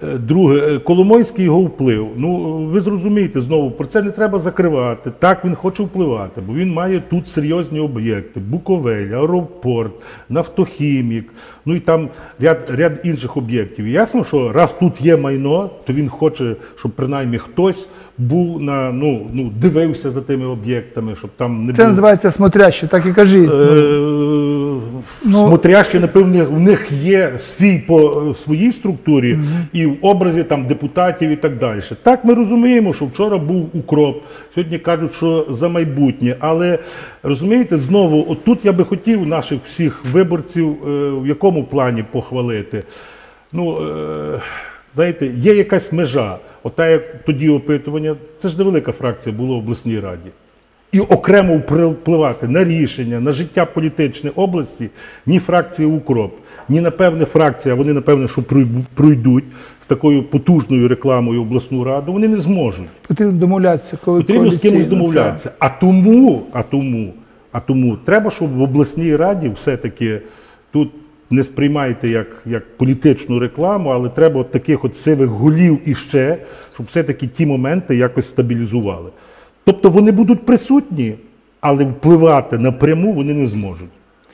S2: Е, Друге, е, Коломойський його вплив. Ну, ви зрозумієте, знову, про це не треба закривати. Так, він хоче впливати, бо він має тут серйозні об'єкти. Буковель, аеропорт, нафтохімік, ну і там ряд, ряд інших об'єктів. Ясно, що раз тут є майно, то він хоче, щоб принаймні хтось був на, ну, ну, дивився за тими об'єктами, щоб там не
S1: Це
S2: було...
S1: називається смотряще, так і кажіть.
S2: Е,
S1: Ну,
S2: Смотрящі, напевно, в них є свій по е, своїй структурі і в образі там депутатів і так далі. Так, ми розуміємо, що вчора був укроп, сьогодні кажуть, що за майбутнє. Але розумієте, знову, отут я би хотів наших всіх виборців е, в якому плані похвалити. Ну, е, знаєте, є якась межа. Ота, як тоді опитування, це ж невелика фракція була в обласній раді. І окремо впливати на рішення, на життя політичне області, ні фракція «Укроп», ні, напевне, фракція, вони, напевне, що пройдуть з такою потужною рекламою в обласну раду, вони не зможуть.
S1: Потрібно домовлятися. Коли
S2: Потрібно з кимось
S1: коаліційно,
S2: домовлятися. А тому, а тому, а тому треба, щоб в обласній раді все-таки тут не сприймайте як, як політичну рекламу, але треба от таких от сивих голів іще, щоб все-таки ті моменти якось стабілізували. Тобто вони будуть присутні, але впливати напряму вони не зможуть.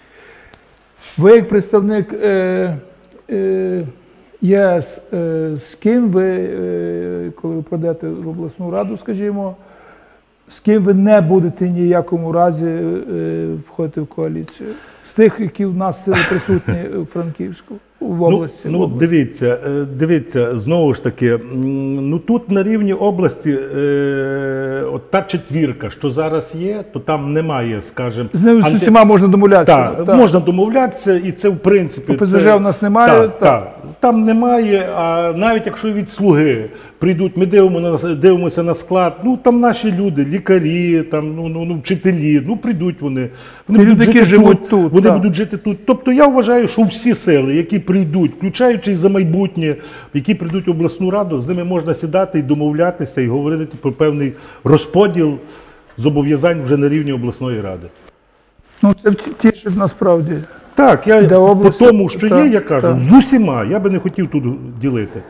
S1: Ви як представник е, е, ЄС, е, з ким ви, е, коли ви прийдете в обласну раду, скажімо, з ким ви не будете ні в якому разі е, входити в коаліцію? З тих, які в нас сили присутні у Франківську, в області?
S2: Ну,
S1: в
S2: ну
S1: області.
S2: дивіться, е, дивіться, знову ж таки, м, ну тут на рівні області е, от та четвірка, що зараз є, то там немає, скажімо...
S1: З ними з
S2: анти-
S1: усіма можна домовлятися.
S2: Так, можна домовлятися, і це в принципі...
S1: ОПЗЖ
S2: це-
S1: у нас немає,
S2: Так,
S1: так.
S2: так, там немає, а навіть якщо від «Слуги» прийдуть, ми дивимося на, дивимося на склад, ну там наші люди, лікарі, там, ну, ну, ну, вчителі, ну прийдуть вони. Вони
S1: Ті
S2: будуть
S1: люди, які
S2: жити
S1: живуть тут,
S2: Вони
S1: так.
S2: будуть жити тут. Тобто я вважаю, що всі сили, які прийдуть, включаючи і за майбутнє, які прийдуть в обласну раду, з ними можна сідати і домовлятися, і говорити про певний розподіл зобов'язань вже на рівні обласної ради.
S1: Ну, це тішить насправді.
S2: Так, я
S1: Для
S2: по
S1: області,
S2: тому, що
S1: так,
S2: є, я кажу,
S1: так.
S2: з усіма, я би не хотів тут ділити.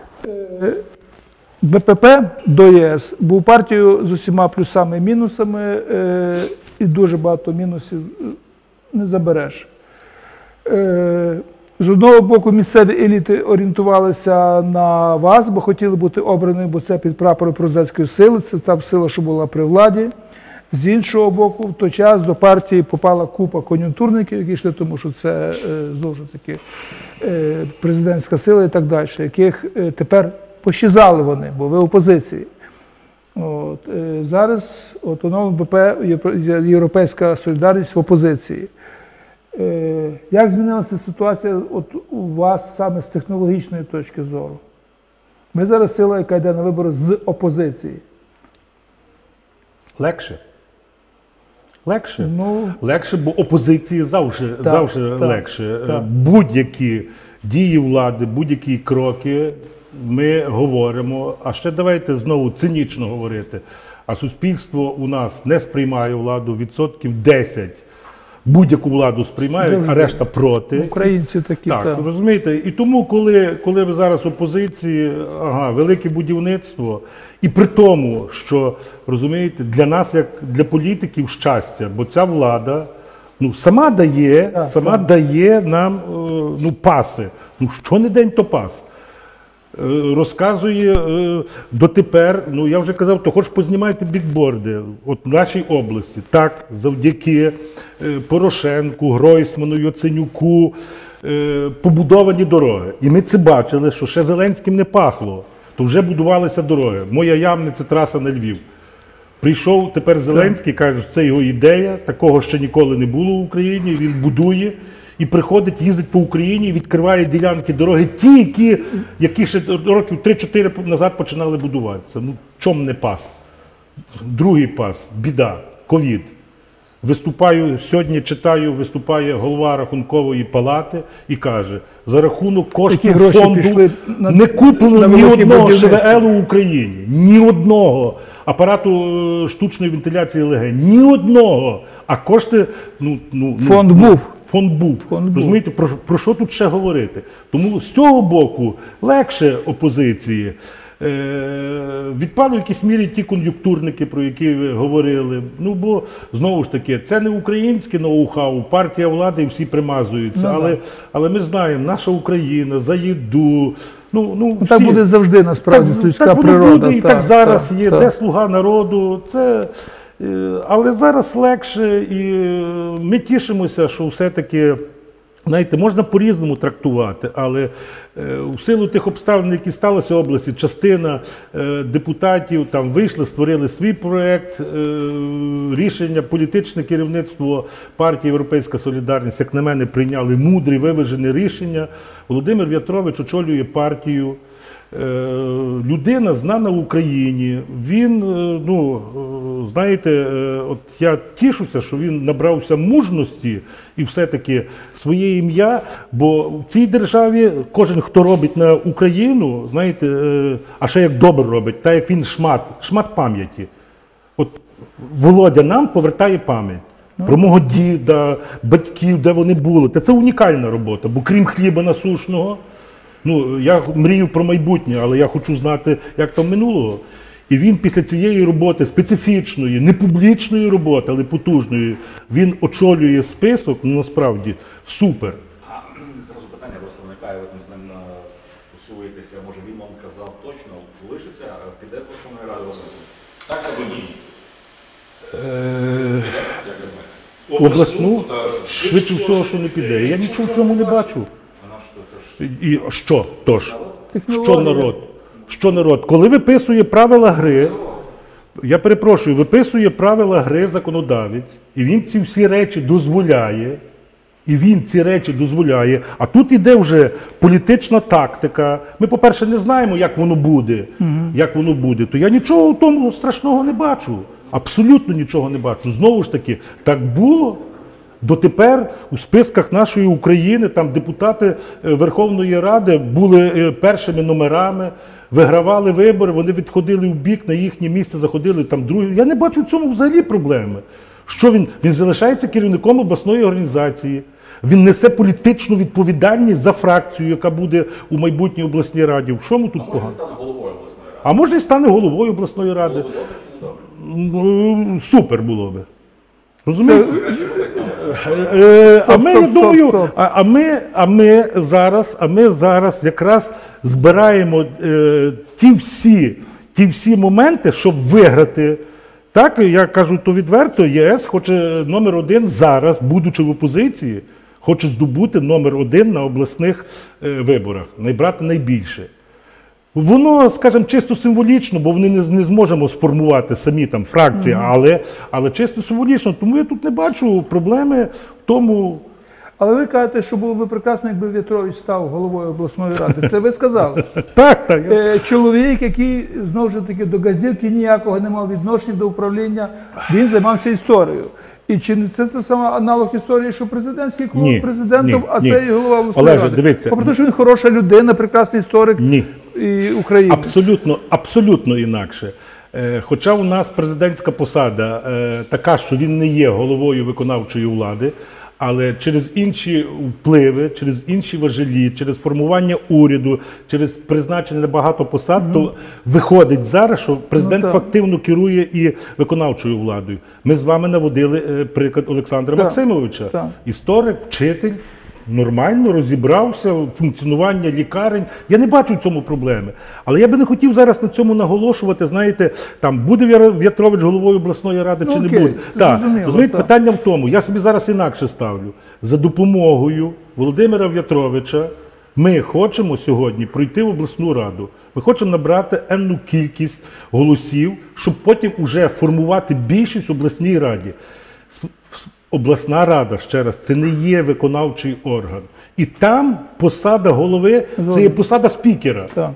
S1: БПП до ЄС був партією з усіма плюсами і мінусами, е, і дуже багато мінусів не забереш. Е, з одного боку, місцеві еліти орієнтувалися на вас, бо хотіли бути обраними, бо це під прапором президентської сили, це та сила, що була при владі. З іншого боку, в той час до партії попала купа кон'юнктурників, які йшли, тому що це, е, знову ж таки, е, президентська сила і так далі, яких е, тепер пощезали вони, бо ви в опозиції. От, е, зараз от, у новому БП Європейська солідарність в опозиції. Е, як змінилася ситуація от, у вас саме з технологічної точки зору? Ми зараз сила, яка йде на вибори з опозиції.
S2: Легше. Легше.
S1: Ну,
S2: Легше, бо опозиції завжди,
S1: Так,
S2: завжди
S1: так,
S2: легше.
S1: так.
S2: Будь-які дії влади, будь-які кроки ми говоримо, а ще давайте знову цинічно говорити, а суспільство у нас не сприймає владу, відсотків десять будь-яку владу сприймають,
S1: Завжди.
S2: а решта проти.
S1: українці такі,
S2: Так,
S1: так.
S2: розумієте, і тому, коли, коли ви зараз в опозиції, ага, велике будівництво, і при тому, що, розумієте, для нас, як для політиків, щастя, бо ця влада, ну, сама дає,
S1: Так,
S2: сама
S1: так.
S2: дає нам, е, ну, паси. Ну, що не день, то пас. Е, Розказує е, дотепер, ну я вже казав, то хоч познімайте бікборди. От в нашій області, так, завдяки е, Порошенку, Гройсману, Яценюку е, побудовані дороги. І ми це бачили, що ще Зеленським не пахло, то вже будувалися дороги. Моя Ямниця, це траса на Львів. Прийшов тепер Зеленський, каже, що це його ідея, такого ще ніколи не було в Україні, він будує. І приходить, їздить по Україні і відкриває ділянки дороги, ті, які, які ще років три-чотири назад починали будуватися. Ну, чом не пас? Другий пас, біда, ковід. Виступаю, сьогодні читаю, виступає голова Рахункової палати і каже, за рахунок коштів
S1: гроші
S2: фонду
S1: пішли на-
S2: не куплено
S1: на
S2: ні
S1: велике
S2: одного
S1: будівництво.
S2: ШВЛ у Україні, ні одного апарату е, штучної вентиляції легень, ні одного. А кошти, ну, ну, ну,
S1: Фонд
S2: ну,
S1: був.
S2: Фонд був.
S1: Фонд був.
S2: Розумієте, про, про що тут ще говорити? Тому з цього боку легше опозиції. Е, відпали в якійсь мірі ті кон'юнктурники, про які ви говорили. Ну, бо, знову ж таки, це не українське ноу-хау, партія влади і всі примазуються.
S1: Ну,
S2: але,
S1: так.
S2: але ми знаємо, наша Україна за їду. Ну, ну,
S1: Ну, так
S2: всі-
S1: буде завжди, насправді,
S2: так,
S1: людська
S2: так воно
S1: природа.
S2: буде, і так, зараз
S1: так,
S2: є,
S1: так.
S2: де слуга народу. Це, е, але зараз легше, і е, ми тішимося, що все-таки, знаєте, можна по-різному трактувати, але е, в силу тих обставин, які сталися в області, частина е, депутатів там вийшли, створили свій проєкт, е, рішення, політичне керівництво партії «Європейська солідарність», як на мене, прийняли мудрі, виважені рішення. Володимир В'ятрович очолює партію. Е, Людина знана в Україні. Він, е, ну, е, знаєте, е, от я тішуся, що він набрався мужності і все-таки своє ім'я, бо в цій державі кожен, хто робить на Україну, знаєте, е, а ще як добре робить, так як він шмат, шмат пам'яті. От Володя нам повертає пам'ять. Про мого діда, батьків, де вони були. Та це унікальна робота, бо крім хліба насушного, ну, я мрію про майбутнє, але я хочу знати, як там минулого. І він після цієї роботи, специфічної, не публічної роботи, але потужної, він очолює список, ну, насправді, супер.
S3: А зразу питання просто виникає, от ми з ним е, посуєтеся, може він вам казав точно, лишиться, е, піде з Верховної Ради обласної? Так або ні?
S2: Е,
S3: Як ви думаєте?
S2: Обласну,
S3: та
S2: швидше всього, що не піде. Я нічого в цьому не бачу.
S3: Вона ж то, то ж
S2: І що? Тож? Що
S1: Технологія.
S2: народ? Що народ? Коли виписує правила гри, я перепрошую, виписує правила гри законодавець, і він ці всі речі дозволяє, і він ці речі дозволяє, а тут іде вже політична тактика. Ми, по-перше, не знаємо, як воно буде, як воно буде, то я нічого в тому страшного не бачу. Абсолютно нічого не бачу. Знову ж таки, так було. Дотепер у списках нашої України там депутати е, Верховної Ради були е, першими номерами, вигравали вибори, вони відходили в бік, на їхнє місце заходили там другі. Я не бачу в цьому взагалі проблеми. Що він? Він залишається керівником обласної організації. Він несе політичну відповідальність за фракцію, яка буде у майбутній обласній раді. В чому тут
S3: може
S2: погано?
S3: стане головою обласної ради?
S2: А може і стане головою обласної ради.
S3: Було б добре чи не добре?
S2: Ну, супер було би. Розумієте?
S3: Краще обласна рада.
S2: Е, А
S1: Стоп,
S2: ми,
S1: стоп,
S2: я
S1: стоп,
S2: думаю,
S1: стоп.
S2: а, а ми, а ми зараз, а ми зараз якраз збираємо е, ті всі, ті всі моменти, щоб виграти. Так, я кажу то відверто, ЄС хоче номер один зараз, будучи в опозиції, хоче здобути номер один на обласних е, виборах, найбрати найбільше. Воно, скажімо, чисто символічно, бо вони не, не зможемо сформувати самі там фракції, але, але чисто символічно. Тому я тут не бачу проблеми в тому.
S1: Але ви кажете, що було б прекрасно, якби В'ятрович став головою обласної ради. Це ви сказали.
S2: Так, так. я-
S1: Е, Чоловік, який, знову ж таки, до газдівки ніякого не мав відношення до управління, він займався історією. І чи не це, це саме аналог історії, що президентський клуб
S2: Ні,
S1: президентом,
S2: ні,
S1: а
S2: ні.
S1: це і голова обласної
S2: Олеже,
S1: ради?
S2: дивіться.
S1: Попри те, що він хороша людина, прекрасний історик
S2: Ні.
S1: і України.
S2: Абсолютно, абсолютно інакше. Е, Хоча у нас президентська посада е, така, що він не є головою виконавчої влади, але через інші впливи, через інші важелі, через формування уряду, через призначення на багато посад, то виходить зараз, що президент
S1: Ну, так.
S2: активно керує і виконавчою владою. Ми з вами наводили е, приклад Олександра
S1: Так,
S2: Максимовича.
S1: так.
S2: Історик, вчитель, нормально розібрався в функціонування лікарень. Я не бачу в цьому проблеми. Але я би не хотів зараз на цьому наголошувати, знаєте, там буде В'я- В'ятрович головою обласної ради
S1: Ну,
S2: чи не
S1: окей,
S2: буде.
S1: це
S2: Так,
S1: зрозуміло,
S2: розумієте,
S1: так.
S2: питання в тому, я собі зараз інакше ставлю. За допомогою Володимира В'ятровича ми хочемо сьогодні пройти в обласну раду. Ми хочемо набрати енну кількість голосів, щоб потім уже формувати більшість в обласній раді. С- с- Обласна рада, ще раз, це не є виконавчий орган. І там посада голови, це є посада спікера.
S1: Так.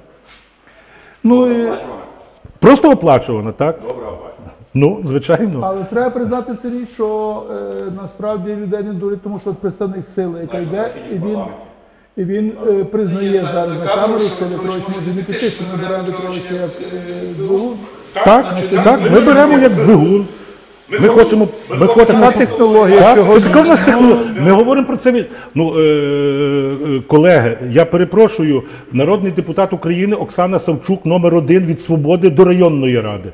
S1: Ну, і,
S3: Оплачувана?
S2: Просто оплачувана, так?
S3: Добре оплачувана.
S2: Ну, звичайно.
S1: але треба признати Сергій, що е, насправді людей не дурять, тому що от представник сили, яка
S3: Знаєш,
S1: йде,
S3: бачить
S1: і
S3: в
S1: він,
S3: парламенті.
S1: і він е, признає зараз на камеру, що В'ятрович може не піти, що ми беремо В'ятровича як е, двигун.
S2: Так, так, ми беремо як двигун. Ми хочемо, ми хочемо
S1: Така технологія
S2: Так, це
S1: сьогодні.
S2: така в нас технологія. Ми говоримо про це. від- Ну, е, е, колеги, я перепрошую, народний депутат України Оксана Савчук, номер один від «Свободи» до районної ради.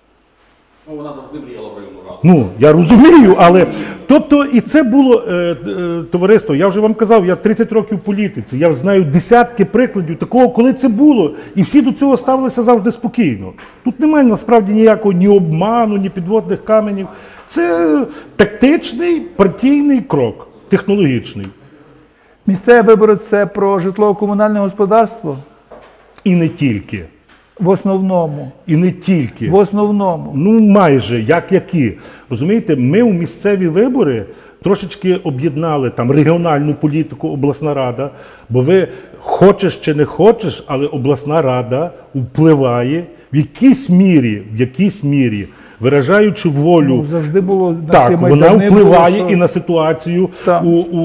S3: Ну, вона завжди мріяла в районну раду.
S2: Ну, я розумію, але тобто і це було е, е, товариство. Я вже вам казав, я тридцять років в політиці. Я знаю десятки прикладів такого, коли це було, і всі до цього ставилися завжди спокійно. Тут немає насправді ніякого ні обману, ні підводних каменів. Це тактичний партійний крок, технологічний.
S1: Місцеві вибори – це про житлово-комунальне господарство?
S2: І не тільки.
S1: В основному.
S2: І не тільки.
S1: В основному.
S2: Ну, майже, як які. Розумієте, ми у місцеві вибори трошечки об'єднали там регіональну політику, обласна рада, бо ви хочеш чи не хочеш, але обласна рада впливає в якійсь мірі, в якійсь мірі, виражаючи волю.
S1: Ну, завжди було на ці
S2: Так, вона
S1: майдани
S2: впливає
S1: було,
S2: і на ситуацію
S1: Так.
S2: у, у,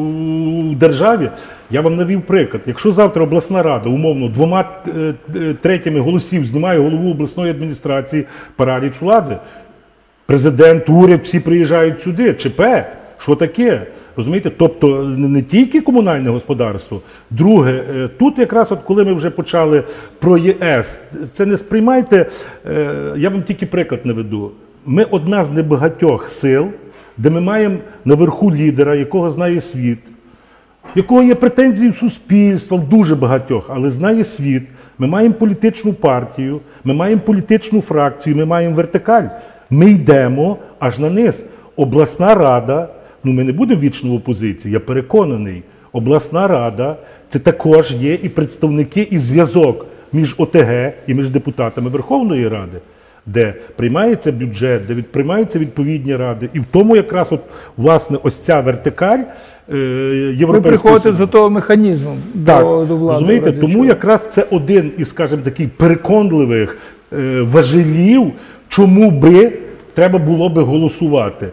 S2: у державі. Я вам навів приклад. Якщо завтра обласна рада, умовно, двома е, е, третями голосів знімає голову обласної адміністрації, параліч влади, президент, уряд, всі приїжджають сюди, ЧП, що таке? Розумієте? Тобто не не тільки комунальне господарство. Друге, е, тут якраз от коли ми вже почали про ЄС, це не сприймайте, е, я вам тільки приклад наведу. Ми одна з небагатьох сил, де ми маємо наверху лідера, якого знає світ, в якого є претензії в суспільства, в дуже багатьох, але знає світ. Ми маємо політичну партію, ми маємо політичну фракцію, ми маємо вертикаль. Ми йдемо аж на низ. Обласна рада, ну ми не будемо вічно в опозиції, я переконаний, обласна рада – це також є і представники, і зв'язок між ОТГ і між депутатами Верховної Ради, де приймається бюджет, де від- приймаються відповідні ради. І в тому якраз от, власне, ось ця вертикаль е,
S1: Ви
S2: Європейського
S1: приходите з
S2: Союзу.
S1: готовим механізмом
S2: Так,
S1: до, до влади.
S2: розумієте,
S1: ради
S2: тому
S1: чого.
S2: якраз це один із, скажімо, таких переконливих е, важелів, чому би треба було би голосувати.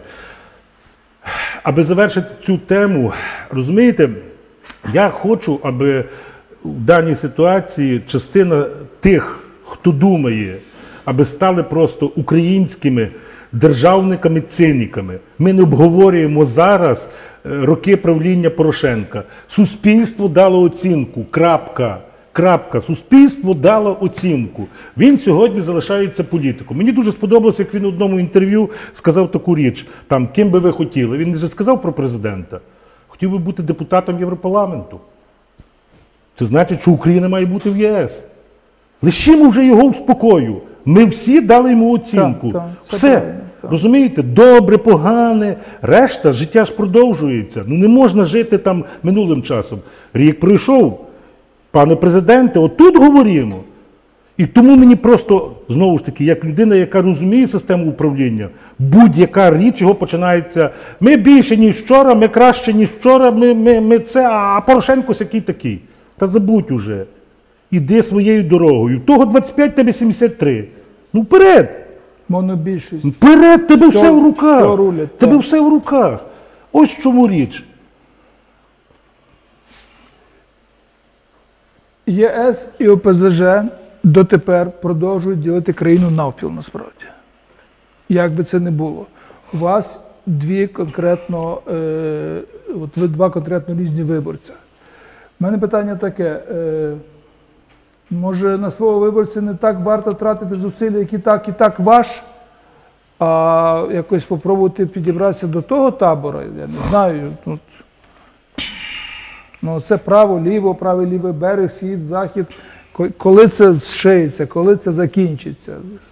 S2: Аби завершити цю тему, розумієте, я хочу, аби в даній ситуації частина тих, хто думає, аби стали просто українськими державниками-циніками. Ми не обговорюємо зараз е, роки правління Порошенка. Суспільство дало оцінку. Крапка. Крапка. Суспільство дало оцінку. Він сьогодні залишається політиком. Мені дуже сподобалося, як він в одному інтерв'ю сказав таку річ, там, ким би ви хотіли. Він не сказав про президента. Хотів би бути депутатом Європарламенту. Це значить, що Україна має бути в ЄС. Лишімо вже його в спокою. Ми всі дали йому оцінку.
S1: Так, так, це
S2: Все.
S1: правильно, так.
S2: Розумієте? Добре, погане, решта, життя ж продовжується. Ну не можна жити там минулим часом. Рік пройшов. Пане президенте, отут говоримо. І тому мені просто, знову ж таки, як людина, яка розуміє систему управління, будь-яка річ його починається. Ми більше, ніж вчора, ми краще, ніж вчора, ми, ми, ми це, а Порошенко який такий. Та забудь уже. Іди своєю дорогою. Того двадцять п'ять, тебе сімдесят три. Ну вперед!
S1: Монобільшість.
S2: Вперед, тебе
S1: Все-
S2: все в руках.
S1: все рулять,
S2: Тебе
S1: так.
S2: все в руках. Ось в чому річ.
S1: ЄС і ОПЗЖ дотепер продовжують ділити країну навпіл, насправді. Як би це не було. У вас дві конкретно, е, от ви два конкретно різні виборця. У мене питання таке. Е, може на свого виборця не так варто тратити зусилля, які так і так ваш, а якось спробувати підібратися до того табора, я не знаю. Ну, Ну, це право, ліво, правий, лівий берег, схід, захід. Ко- Коли це зшиється, коли це закінчиться?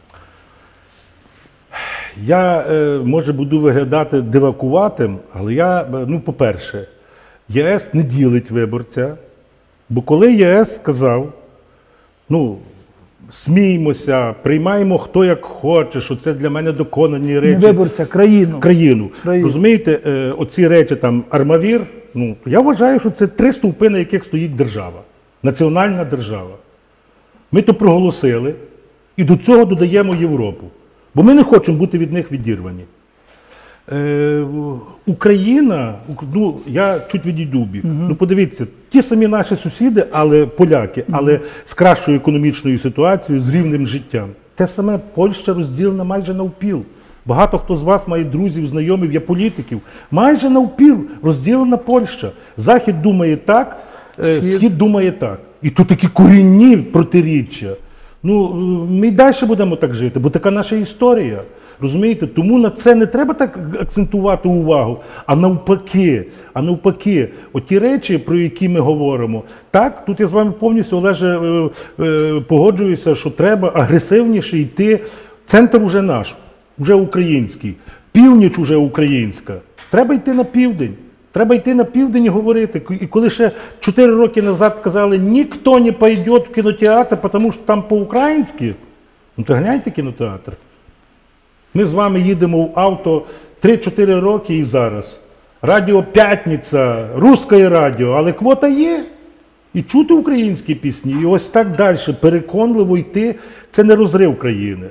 S2: Я, е, може, буду виглядати дивакуватим, але я, е, ну, по-перше, ЄС не ділить виборця, бо коли ЄС сказав, ну, сміймося, приймаємо хто як хоче, що це для мене доконані
S1: Не
S2: речі.
S1: виборця, країну.
S2: країну.
S1: Країну.
S2: Розумієте, е, оці речі там Армавір, ну, я вважаю, що це три стовпи, на яких стоїть держава. Національна держава. Ми то проголосили і до цього додаємо Європу. Бо ми не хочемо бути від них відірвані. Е, Україна, Ук- ну, я чуть відійду в бік. Ну, подивіться, ті самі наші сусіди, але поляки, але з кращою економічною ситуацією, з рівним життям. Те саме Польща розділена майже навпіл. Багато хто з вас має друзів, знайомих, є політиків. Майже навпіл розділена Польща. Захід думає так, е,
S1: Схід.
S2: Схід думає так. І тут такі корінні протиріччя. Ну, ми й далі будемо так жити, бо така наша історія. Розумієте? Тому на це не треба так акцентувати увагу, а навпаки, а навпаки, оті речі, про які ми говоримо, так, тут я з вами повністю, Олеже, е, е, погоджуюся, що треба агресивніше йти. Центр уже наш, вже український, північ уже українська. Треба йти на південь. Треба йти на південь і говорити. І коли ще чотири роки назад казали, ніхто не пойде в кінотеатр, тому що там по-українськи, ну то гляньте кінотеатр. Ми з вами їдемо в авто три-чотири роки і зараз. Радіо «П'ятниця», русське радіо, але квота є. І чути українські пісні, і ось так далі, переконливо йти, це не розрив країни.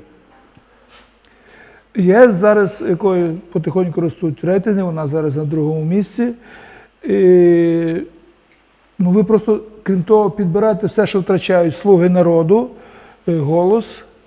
S1: ЄС зараз, якою потихоньку ростуть рейтинги, вона зараз на другому місці. І, ну, ви просто, крім того, підбираєте все, що втрачають «Слуги народу», е, «Голос».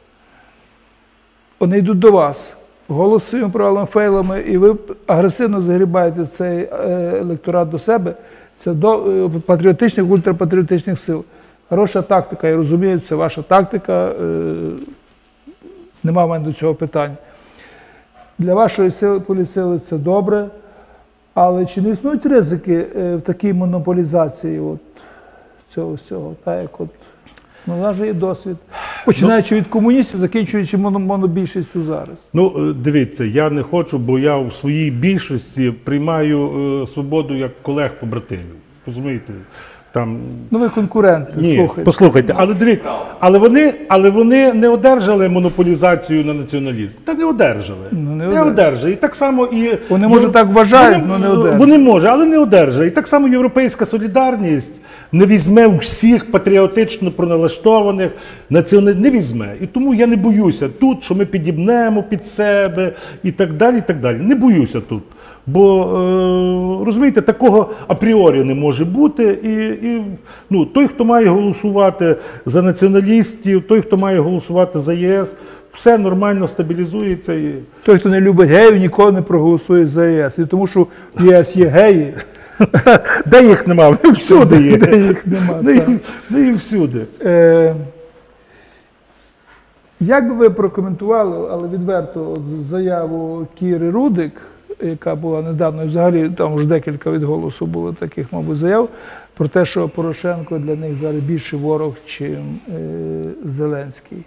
S1: Вони йдуть до вас. «Голос» своїми провалами, фейлами, і ви агресивно загрібаєте цей е, електорат до себе. Це до е, патріотичних, ультрапатріотичних сил. Хороша тактика, я розумію, це ваша тактика. Е, нема в мене до цього питань. Для вашої сили, політсили це добре, але чи не існують ризики е, в такій монополізації от, цього всього, так як от, ну, у нас же є досвід, починаючи від комуністів, закінчуючи моно, монобільшістю зараз.
S2: Ну, дивіться, я не хочу, бо я в своїй більшості приймаю е, свободу як колег-побратимів. Розумієте? Там...
S1: Ну ви конкуренти,
S2: Ні,
S1: слухайте.
S2: послухайте, але дивіться, але вони, але вони не одержали монополізацію на націоналізм. Та не одержали.
S1: Ну, не
S2: не
S1: одержали.
S2: одержали. І так само і...
S1: Вони, може, так вважають,
S2: вони,
S1: але не одержали.
S2: Вони може, але не одержали. І так само Європейська солідарність не візьме всіх патріотично проналаштованих націоналістів, не візьме. І тому я не боюся тут, що ми підібнемо під себе і так далі, і так далі. Не боюся тут. Бо, е, розумієте, такого апріорі не може бути. І, і, ну, той, хто має голосувати за націоналістів, той, хто має голосувати за ЄС, все нормально стабілізується. І...
S1: Той, хто не любить геїв, ніколи не проголосує за ЄС. І тому що в ЄС є геї.
S2: Де їх нема? Всюди є.
S1: Де їх нема,
S2: Де
S1: так.
S2: їх- де їх всюди.
S1: Е, як би ви прокоментували, але відверто, от заяву Кіри Рудик, яка була недавно, і взагалі там вже декілька від «Голосу» було таких, мабуть, заяв, про те, що Порошенко для них зараз більше ворог, чим е, Зеленський.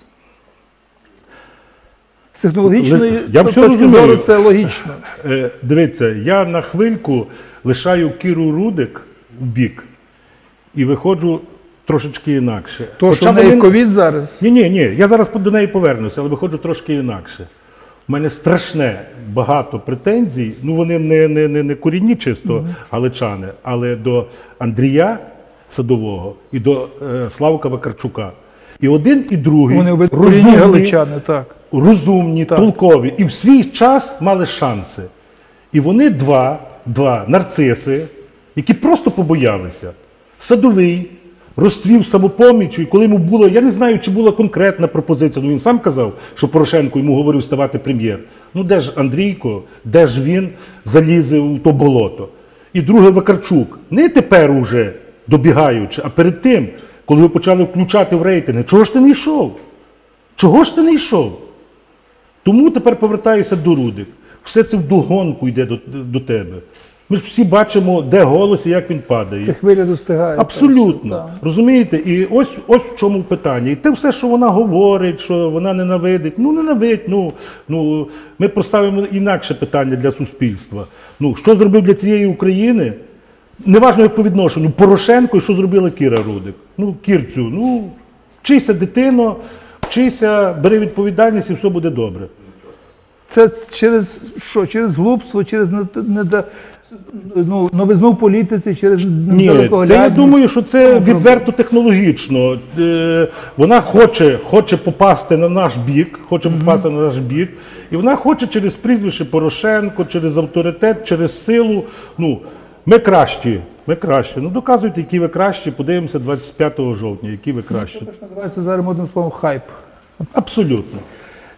S1: З технологічної
S2: Я все
S1: точки
S2: розумію.
S1: зору це логічно.
S2: Е, Дивіться, я на хвильку лишаю Кіру Рудик в бік і виходжу трошечки інакше.
S1: То, що
S2: Хоча
S1: в неї
S2: вони-
S1: ковід зараз.
S2: Ні, ні, ні, я зараз до неї повернуся, але виходжу трошки інакше. У мене страшне багато претензій, ну вони не, не, не, не корінні чисто mm-hmm. галичани, але до Андрія Садового і до е, Славка Вакарчука. І один, і другий
S1: Вони обидва
S2: розумні,
S1: корінні галичани, так.
S2: розумні,
S1: Так.
S2: толкові, і в свій час мали шанси. І вони два, два нарциси, які просто побоялися. Садовий розцвів самопоміччю, і коли йому було, я не знаю, чи була конкретна пропозиція, ну він сам казав, що Порошенко йому говорив ставати прем'єр. Ну де ж Андрійко, де ж він залізе у то болото? І другий Вакарчук, не тепер уже добігаючи, а перед тим, коли ви почали включати в рейтинги, чого ж ти не йшов? Чого ж ти не йшов? Тому тепер повертаюся до Рудик. Все це вдогонку йде до, до тебе. Ми ж всі бачимо, де голос і як він падає.
S1: Це хвиля достигає.
S2: Абсолютно.
S1: Так.
S2: Розумієте? І ось, ось в чому питання. І те все, що вона говорить, що вона ненавидить, ну ненавидь, ну, ну ми поставимо інакше питання для суспільства. Ну, що зробив для цієї України? Неважно, як по відношенню Порошенко і що зробила Кіра Рудик. Ну, Кірцю, ну, вчися, дитино, вчися, бери відповідальність і все буде добре.
S1: Це через що? Через глупство, через не, не, не, ну, новизну в політиці, через
S2: Ні, це я
S1: недалекоглядність?
S2: думаю, що це
S1: Чому
S2: відверто технологічно. Е, Вона хоче, хоче попасти на наш бік, хоче попасти на наш бік, і вона хоче через прізвище Порошенко, через авторитет, через силу. Ну, ми кращі, ми кращі. Ну, доказуйте, які ви кращі, подивимося двадцять п'ятого жовтня, які ви кращі.
S1: Це ж називається зараз модним словом хайп.
S2: Абсолютно.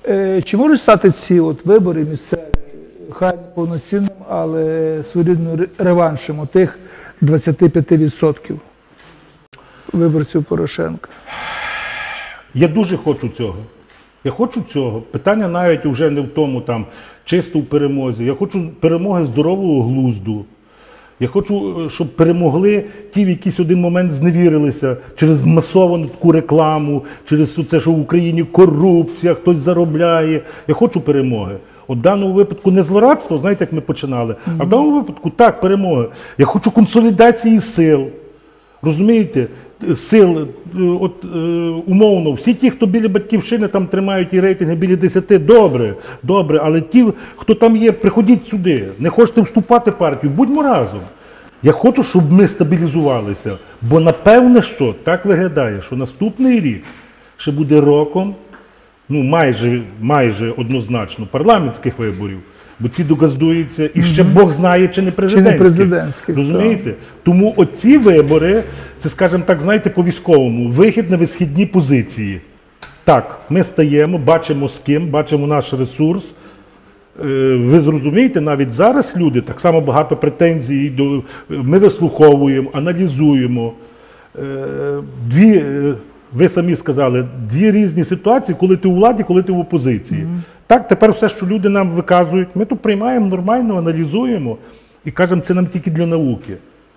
S1: Е, Чи можуть стати ці от вибори місцеві, хай не повноцінним, але своєрідним ре- реваншем у тих двадцяти п'яти відсотків виборців Порошенка?
S2: Я дуже хочу цього. Я хочу цього. Питання навіть вже не в тому, там, чисто в перемозі. Я хочу перемоги здорового глузду. Я хочу, щоб перемогли ті, в якийсь один момент зневірилися через масовану таку рекламу, через це, що в Україні корупція, хтось заробляє. Я хочу перемоги. От в даному випадку не злорадство, знаєте, як ми починали, а в даному випадку так, перемоги. Я хочу консолідації сил. Розумієте? Сил, е, от е, умовно, всі ті, хто біля Батьківщини там тримають і рейтинги біля десяти, добре, добре, але ті, хто там є, приходіть сюди. Не хочете вступати в партію, будьмо разом. Я хочу, щоб ми стабілізувалися, бо напевне, що так виглядає, що наступний рік ще буде роком, ну майже, майже однозначно, парламентських виборів. Бо ці догаздуються, і ще Бог знає, чи не президентські.
S1: президентських,
S2: Розумієте? Тому оці вибори, це, скажімо так, знаєте, по-військовому, вихід на висхідні позиції. Так, ми стаємо, бачимо з ким, бачимо наш ресурс. Е, Ви зрозумієте, навіть зараз люди, так само багато претензій, до, ми вислуховуємо, аналізуємо. Е, Дві, е, ви самі сказали, дві різні ситуації, коли ти у владі, коли ти в опозиції. Mm-hmm. Так, тепер все, що люди нам виказують, ми то приймаємо нормально, аналізуємо і кажемо, це нам тільки для науки.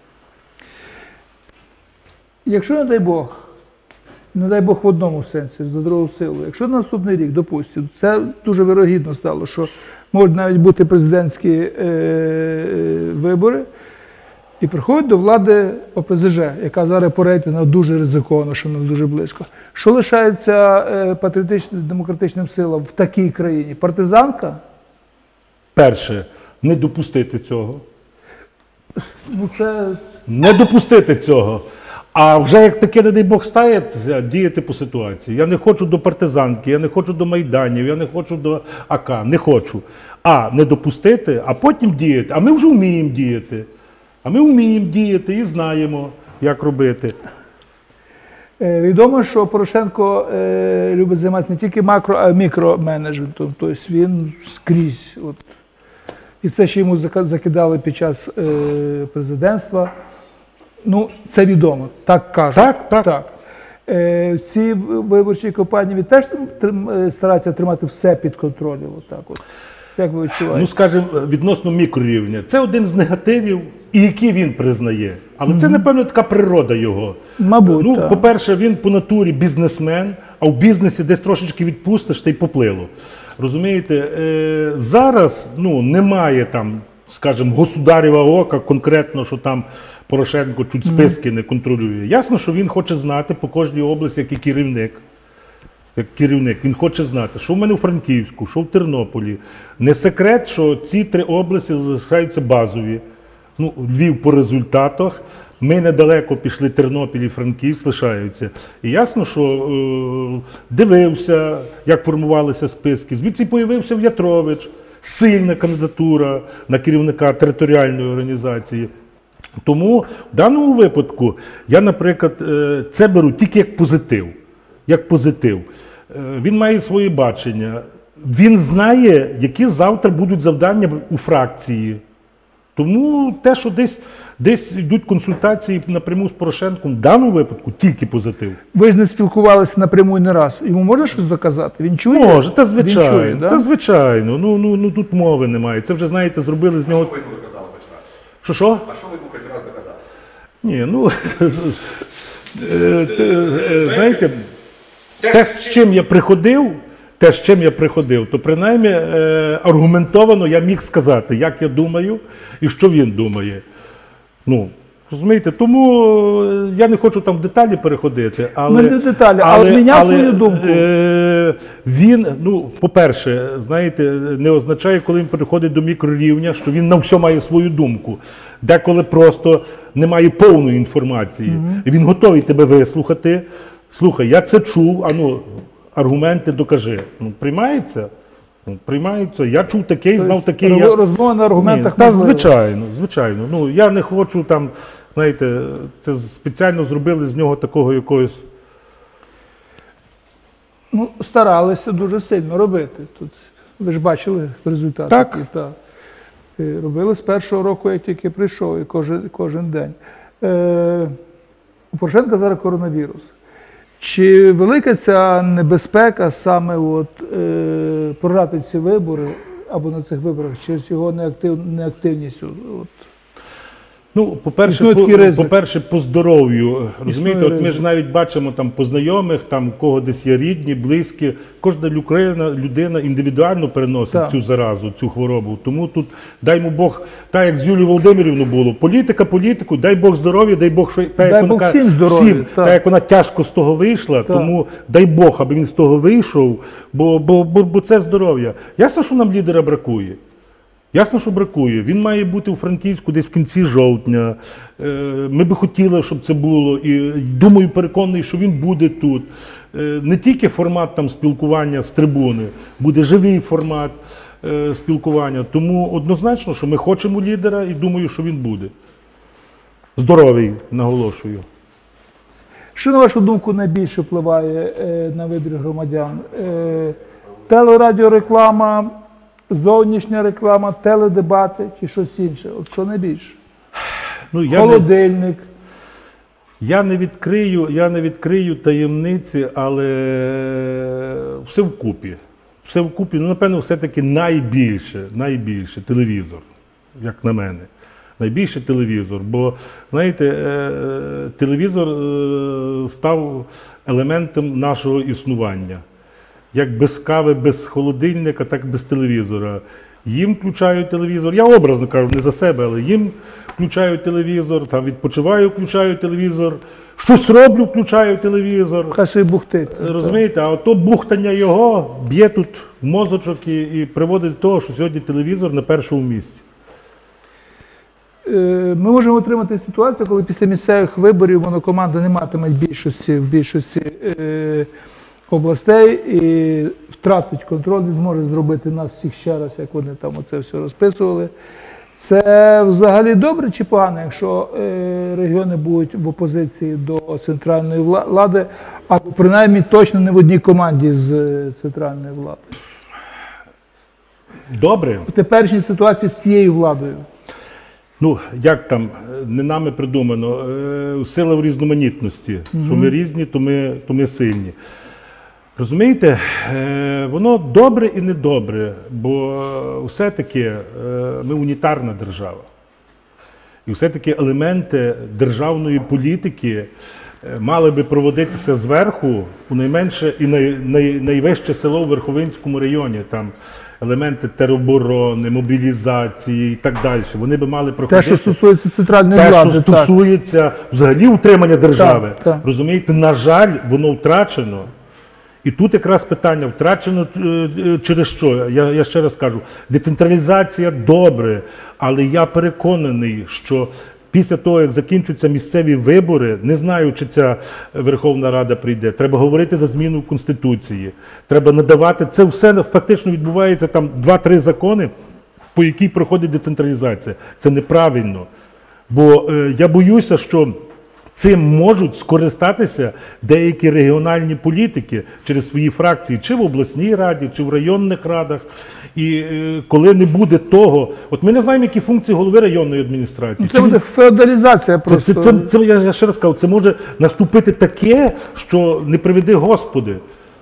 S1: Якщо, не дай Бог, не дай Бог в одному сенсі, за другу силу, якщо на наступний рік, допустимо, це дуже вирогідно стало, що можуть навіть бути президентські е, вибори, і приходить до влади О Пе Зе Же, яка зараз по рейтингу дуже ризикована, що вона дуже близько. Що лишається е, патріотичним демократичним силам в такій країні? Партизанка?
S2: Перше, не допустити цього.
S1: Ну це...
S2: Не допустити цього. А вже як таке, не дай Бог, стається, діяти по ситуації. Я не хочу до партизанки, я не хочу до Майданів, я не хочу до А Ка, не хочу. А, не допустити, а потім діяти. А ми вже вміємо діяти. А ми вміємо діяти і знаємо, як робити.
S1: Е, Відомо, що Порошенко е, любить займатися не тільки макро, а й мікроменеджментом. Тобто він скрізь. От. І це ще йому зака- закидали під час е, президентства. Ну, це відомо, так кажуть.
S2: Так, так.
S1: так. Е, в цій виборчій кампанії він теж трим, е, старається тримати все під контролем. Отак от. Як ви відчуваєте?
S2: Ну, скажімо, відносно мікрорівня. Це один з негативів, і який він признає. Але mm-hmm. це, напевно, така природа його.
S1: Мабуть,
S2: ну,
S1: так.
S2: По-перше, він по натурі бізнесмен, а в бізнесі десь трошечки відпустиш, та й поплило. Розумієте, е- зараз ну, немає там, скажімо, государєва ока конкретно, що там Порошенко чуть списки mm-hmm. не контролює. Ясно, що він хоче знати по кожній області, як і керівник. Як керівник, він хоче знати, що в мене у Франківську, що в Тернополі. Не секрет, що ці три області залишаються базові. Ну, Львів по результатах. Ми недалеко пішли, Тернопіль і Франківськ лишаються. І ясно, що е, дивився, як формувалися списки. Звідси появився В'ятрович, сильна кандидатура на керівника територіальної організації. Тому в даному випадку я, наприклад, е, це беру тільки як позитив. Як позитив. Він має своє бачення. Він знає, які завтра будуть завдання у фракції. Тому те, що десь, десь йдуть консультації напряму з Порошенком, в даному випадку тільки позитив.
S1: Ви ж не спілкувалися напряму і не раз. Йому можна щось доказати? Він чує?
S2: Може, та звичайно.
S1: Він чує, да?
S2: Та звичайно. Ну, ну, ну тут мови немає. Це вже, знаєте, зробили з нього...
S3: Що ви йому доказали хоч раз?
S2: Що, що?
S3: А що ви йому хоч раз доказали?
S2: Ні, ну, знаєте, те, з чим я приходив, те, з чим я приходив, то принаймні е, аргументовано я міг сказати, як я думаю і що він думає. Ну, розумієте, тому я не хочу там в деталі переходити, але...
S1: Ну, не деталі, але міняв свою думку.
S2: Е, він, ну, по-перше, знаєте, не означає, коли він переходить до мікрорівня, що він на все має свою думку. Деколи просто немає повної інформації. Mm-hmm. І він готовий тебе вислухати. Слухай, я це чув, а ну, аргументи докажи. Ну, приймається? Ну, приймається. Я чув такий, знав такий.
S1: Роз-
S2: Я...
S1: Розмова на аргументах
S2: Ні, та,
S1: можлива.
S2: звичайно, звичайно. Ну, я не хочу там, знаєте, це спеціально зробили з нього такого якогось...
S1: Ну, старалися дуже сильно робити. Тут, ви ж бачили результати.
S2: Так.
S1: які, так. Е, Робили з першого року, як тільки прийшов, і кожен, кожен день. Е, у Порошенка зараз коронавірус. Чи велика ця небезпека саме от, е, програти ці вибори або на цих виборах через його неактив, неактивність? От.
S2: Ну, по-перше,
S1: Існує
S2: по,
S1: такий ризик.
S2: по-перше, по здоров'ю. Розумієте, от ми
S1: ризик.
S2: ж навіть бачимо там по знайомих, там у кого десь є рідні, близькі. Кожна людина, людина індивідуально переносить
S1: Так.
S2: цю заразу, цю хворобу. Тому тут, дай йому Бог, так як з Юлією Володимирівною було, політика, політику, дай Бог здоров'я, дай Бог, що так,
S1: Дай
S2: як вона
S1: Бог
S2: каже,
S1: всім здоров'я,
S2: всім,
S1: так.
S2: так як вона тяжко з того вийшла,
S1: Так.
S2: тому дай Бог, аби він з того вийшов, бо, бо, бо, бо це здоров'я. Ясно, що нам лідера бракує. Ясно, що бракує. Він має бути у Франківську десь в кінці жовтня. Е, Ми би хотіли, щоб це було. І думаю, переконаний, що він буде тут. Е, Не тільки формат там спілкування з трибуни, буде живий формат е, спілкування. Тому однозначно, що ми хочемо лідера і думаю, що він буде. Здоровий, наголошую.
S1: Що, на вашу думку, найбільше впливає е, на вибір громадян? Е, телерадіореклама, зовнішня реклама, теледебати чи щось інше? От що найбільше?
S2: Ну, я не...
S1: Холодильник.
S2: Я не відкрию, я не відкрию таємниці, але все вкупі. Все вкупі, ну, напевно, все-таки найбільше, найбільше телевізор, як на мене. Найбільше телевізор. Бо, знаєте, е, телевізор е, став елементом нашого існування. Як без кави, без холодильника, так і без телевізора. Їм включають телевізор, я образно кажу, не за себе, але їм включають телевізор, там відпочиваю, включаю телевізор, щось роблю, включаю телевізор.
S1: Хай собі бухтить.
S2: Розумієте, а то бухтання його б'є тут в мозочок і, і приводить до того, що сьогодні телевізор на першому місці.
S1: Е, Ми можемо отримати ситуацію, коли після місцевих виборів монокоманда не матиме більшості в більшості е, областей і втратить контроль, не зможе зробити нас всіх ще раз, як вони там оце все розписували. Це взагалі добре чи погано, якщо е, регіони будуть в опозиції до центральної вла- влади, або принаймні точно не в одній команді з е, центральної влади?
S2: Добре.
S1: В теперішній ситуації з цією владою.
S2: Ну, як там, не нами придумано, е, сила в різноманітності. Що ми різні, то ми, то ми сильні. Розумієте, е, воно добре і недобре, бо все-таки е, ми унітарна держава. І все-таки елементи державної політики е, мали би проводитися зверху у найменше і най, най, найвище село в Верховинському районі. Там елементи тероборони, мобілізації і так далі. Вони би мали
S1: Те,
S2: проходити.
S1: що стосується центральної
S2: Те,
S1: влади.
S2: що
S1: так.
S2: стосується взагалі утримання держави.
S1: Так, так.
S2: Розумієте, на жаль, воно втрачено. І тут якраз питання, втрачено е, е, через що? Я, я ще раз кажу, децентралізація добре, але я переконаний, що після того, як закінчаться місцеві вибори, не знаю, чи ця Верховна Рада прийде, треба говорити за зміну Конституції, треба надавати, це все фактично відбувається там два-три закони, по якій проходить децентралізація. Це неправильно, бо е, я боюся, що цим можуть скористатися деякі регіональні політики через свої фракції, чи в обласній раді, чи в районних радах. І е, коли не буде того, от ми не знаємо, які функції голови районної адміністрації.
S1: Це
S2: Чи він-
S1: буде феодалізація
S2: це,
S1: просто.
S2: це, це, це, я, я ще раз кажу, це може наступити таке, що не приведи Господи.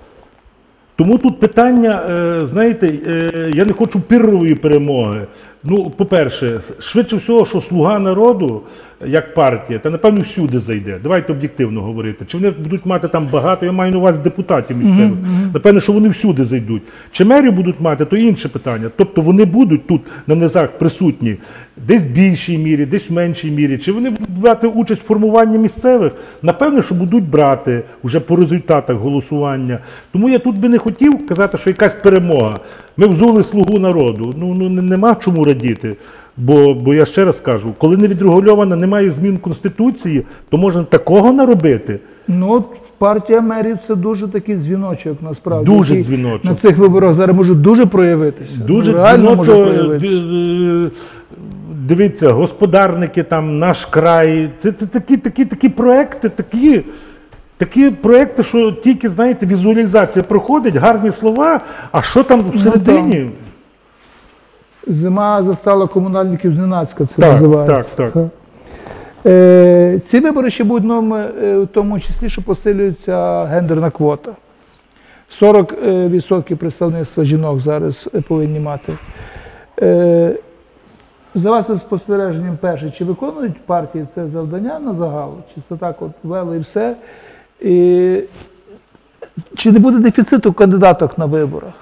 S2: Тому тут питання, е, знаєте, е, я не хочу пиррової перемоги. Ну, по-перше, швидше всього, що «Слуга народу», як партія, та напевно всюди зайде. Давайте об'єктивно говорити. Чи вони будуть мати там багато, я маю на увазі депутатів місцевих. Напевно, що вони всюди зайдуть. Чи мерів будуть мати, то інше питання. Тобто вони будуть тут на низах присутні десь в більшій мірі, десь в меншій мірі. Чи вони будуть брати участь в формуванні місцевих? Напевно, що будуть брати вже по результатах голосування. Тому я тут би не хотів казати, що якась перемога. Ми взули «Слугу народу». Ну, ну нема чому радіти. Бо, бо я ще раз кажу, коли не відрегульовано, немає змін Конституції, то можна такого наробити.
S1: Ну, от партія мерів – це дуже такий дзвіночок, насправді.
S2: Дуже
S1: який
S2: дзвіночок.
S1: На цих виборах зараз може дуже проявитися.
S2: Дуже
S1: Ну, реально може
S2: дзвіночо,
S1: проявитися.
S2: е, дивіться, господарники, там, «Наш край», це, це такі, такі, такі проекти, такі, Такі проекти, що тільки, знаєте, візуалізація проходить, гарні слова, а що там всередині?
S1: Зима застала комунальників зненацька, це
S2: Так,
S1: називається.
S2: так, так.
S1: Е, ці вибори ще будуть новими, е, в тому числі, що посилюється гендерна квота. сорок відсотків представництва жінок зараз е, повинні мати. Е, за вашим спостереженням, перше, чи виконують партії це завдання на загал, чи це так от вели і все? І, чи не буде дефіциту кандидаток на виборах?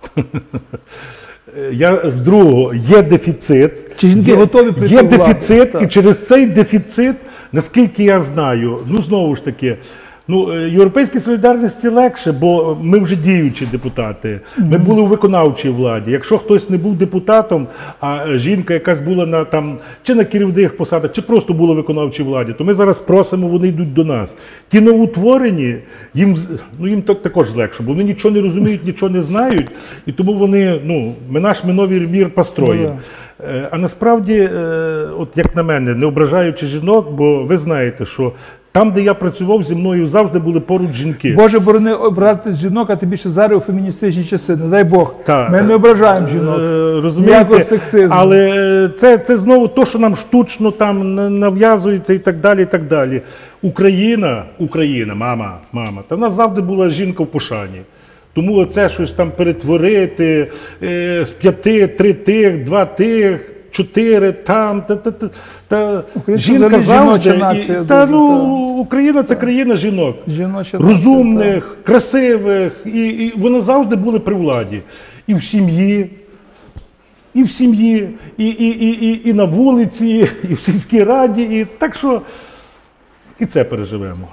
S2: Я з другого, є дефіцит.
S1: Чи жінки
S2: є,
S1: готові прийти
S2: Є
S1: до влади?
S2: дефіцит,
S1: Так.
S2: і через цей дефіцит, наскільки я знаю, ну знову ж таки, ну, е, Європейській солідарності легше, бо ми вже діючі депутати. Ми були у виконавчій владі. Якщо хтось не був депутатом, а жінка якась була на там чи на керівних посадах, чи просто була в виконавчій владі, то ми зараз просимо, вони йдуть до нас. Ті новоутворені, їм, з- ну, їм так- також легше, бо вони нічого не розуміють, нічого не знають, і тому вони, ну, ми наш ми новий мір построїмо. Е, А насправді, е, от як на мене, не ображаючи жінок, бо ви знаєте, що там, де я працював, зі мною завжди були поруч жінки.
S1: Боже, борони обрати жінок, а ти більше зараз у феміністичні часи. Не дай Бог.
S2: Та,
S1: Ми не ображаємо жінок.
S2: Е,
S1: Ніякого
S2: Розумієте,
S1: сексизму.
S2: але е, це, це знову то, що нам штучно там на- нав'язується і так далі, і так далі. Україна, Україна, мама, мама, та в нас завжди була жінка в пошані. Тому оце щось там перетворити е, з п'яти, три тих, два тих, чотири там, та, та, та, та
S1: Україна
S2: жінка
S1: взагалі
S2: завжди.
S1: жіноча нація
S2: І, та,
S1: дуже,
S2: ну, Україна це країна жінок.
S1: Жіноча нація,
S2: Розумних, красивих, і, і вони завжди були при владі. І в сім'ї, і в сім'ї, і, і, і, і, і на вулиці, і в сільській раді. І, так що і це переживемо.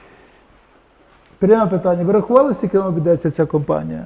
S1: Пряме питання. Ви рахували, скільки вам обійдеться ця компанія?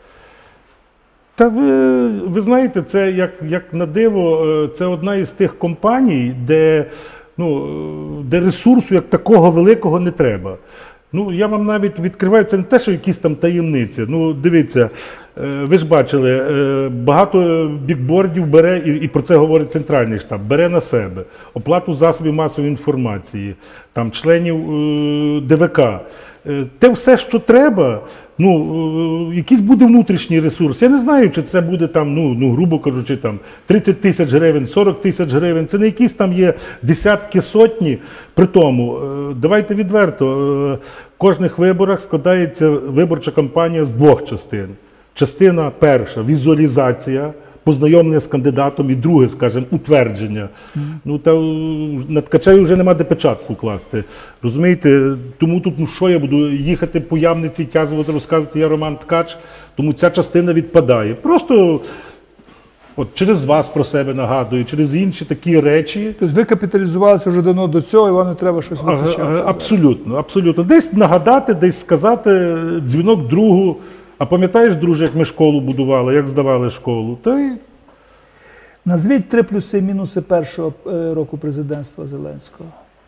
S2: Та ви, ви знаєте, це як, як на диво, е, це одна із тих компаній, де, ну, е, де ресурсу як такого великого не треба. Ну, я вам навіть відкриваю, це не те, що якісь там таємниці. Ну, дивіться, е, ви ж бачили, е, багато бікбордів бере, і, і про це говорить центральний штаб, бере на себе оплату засобів масової інформації, там, членів е, ДВК. Е, Те все, що треба, ну, е, якийсь буде внутрішній ресурс. Я не знаю, чи це буде там, ну, ну грубо кажучи, там тридцять тисяч гривень, сорок тисяч гривень. Це не якісь там є десятки, сотні. При тому, е, давайте відверто, е, в кожних виборах складається виборча кампанія з двох частин. Частина перша – візуалізація, познайомлення з кандидатом, і друге, скажімо, утвердження. Ну, та е, на Ткачеві вже нема де печатку класти. Розумієте? Тому тут, ну що я буду їхати по Ямниці, тязувати, розказувати, я Роман Ткач, тому ця частина відпадає. Просто от через вас про себе нагадую, через інші такі речі.
S1: Тобто ви капіталізувалися вже давно до цього, і вам не треба щось
S2: А,
S1: виключати.
S2: а, Абсолютно, абсолютно. Десь нагадати, десь сказати дзвінок другу. А пам'ятаєш, друже, як ми школу будували, як здавали школу? Та й
S1: Назвіть три плюси і мінуси першого е, року президентства Зеленського.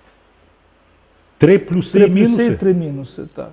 S2: три плюси
S1: Три
S2: і
S1: плюси і
S2: мінуси.
S1: три мінуси, так.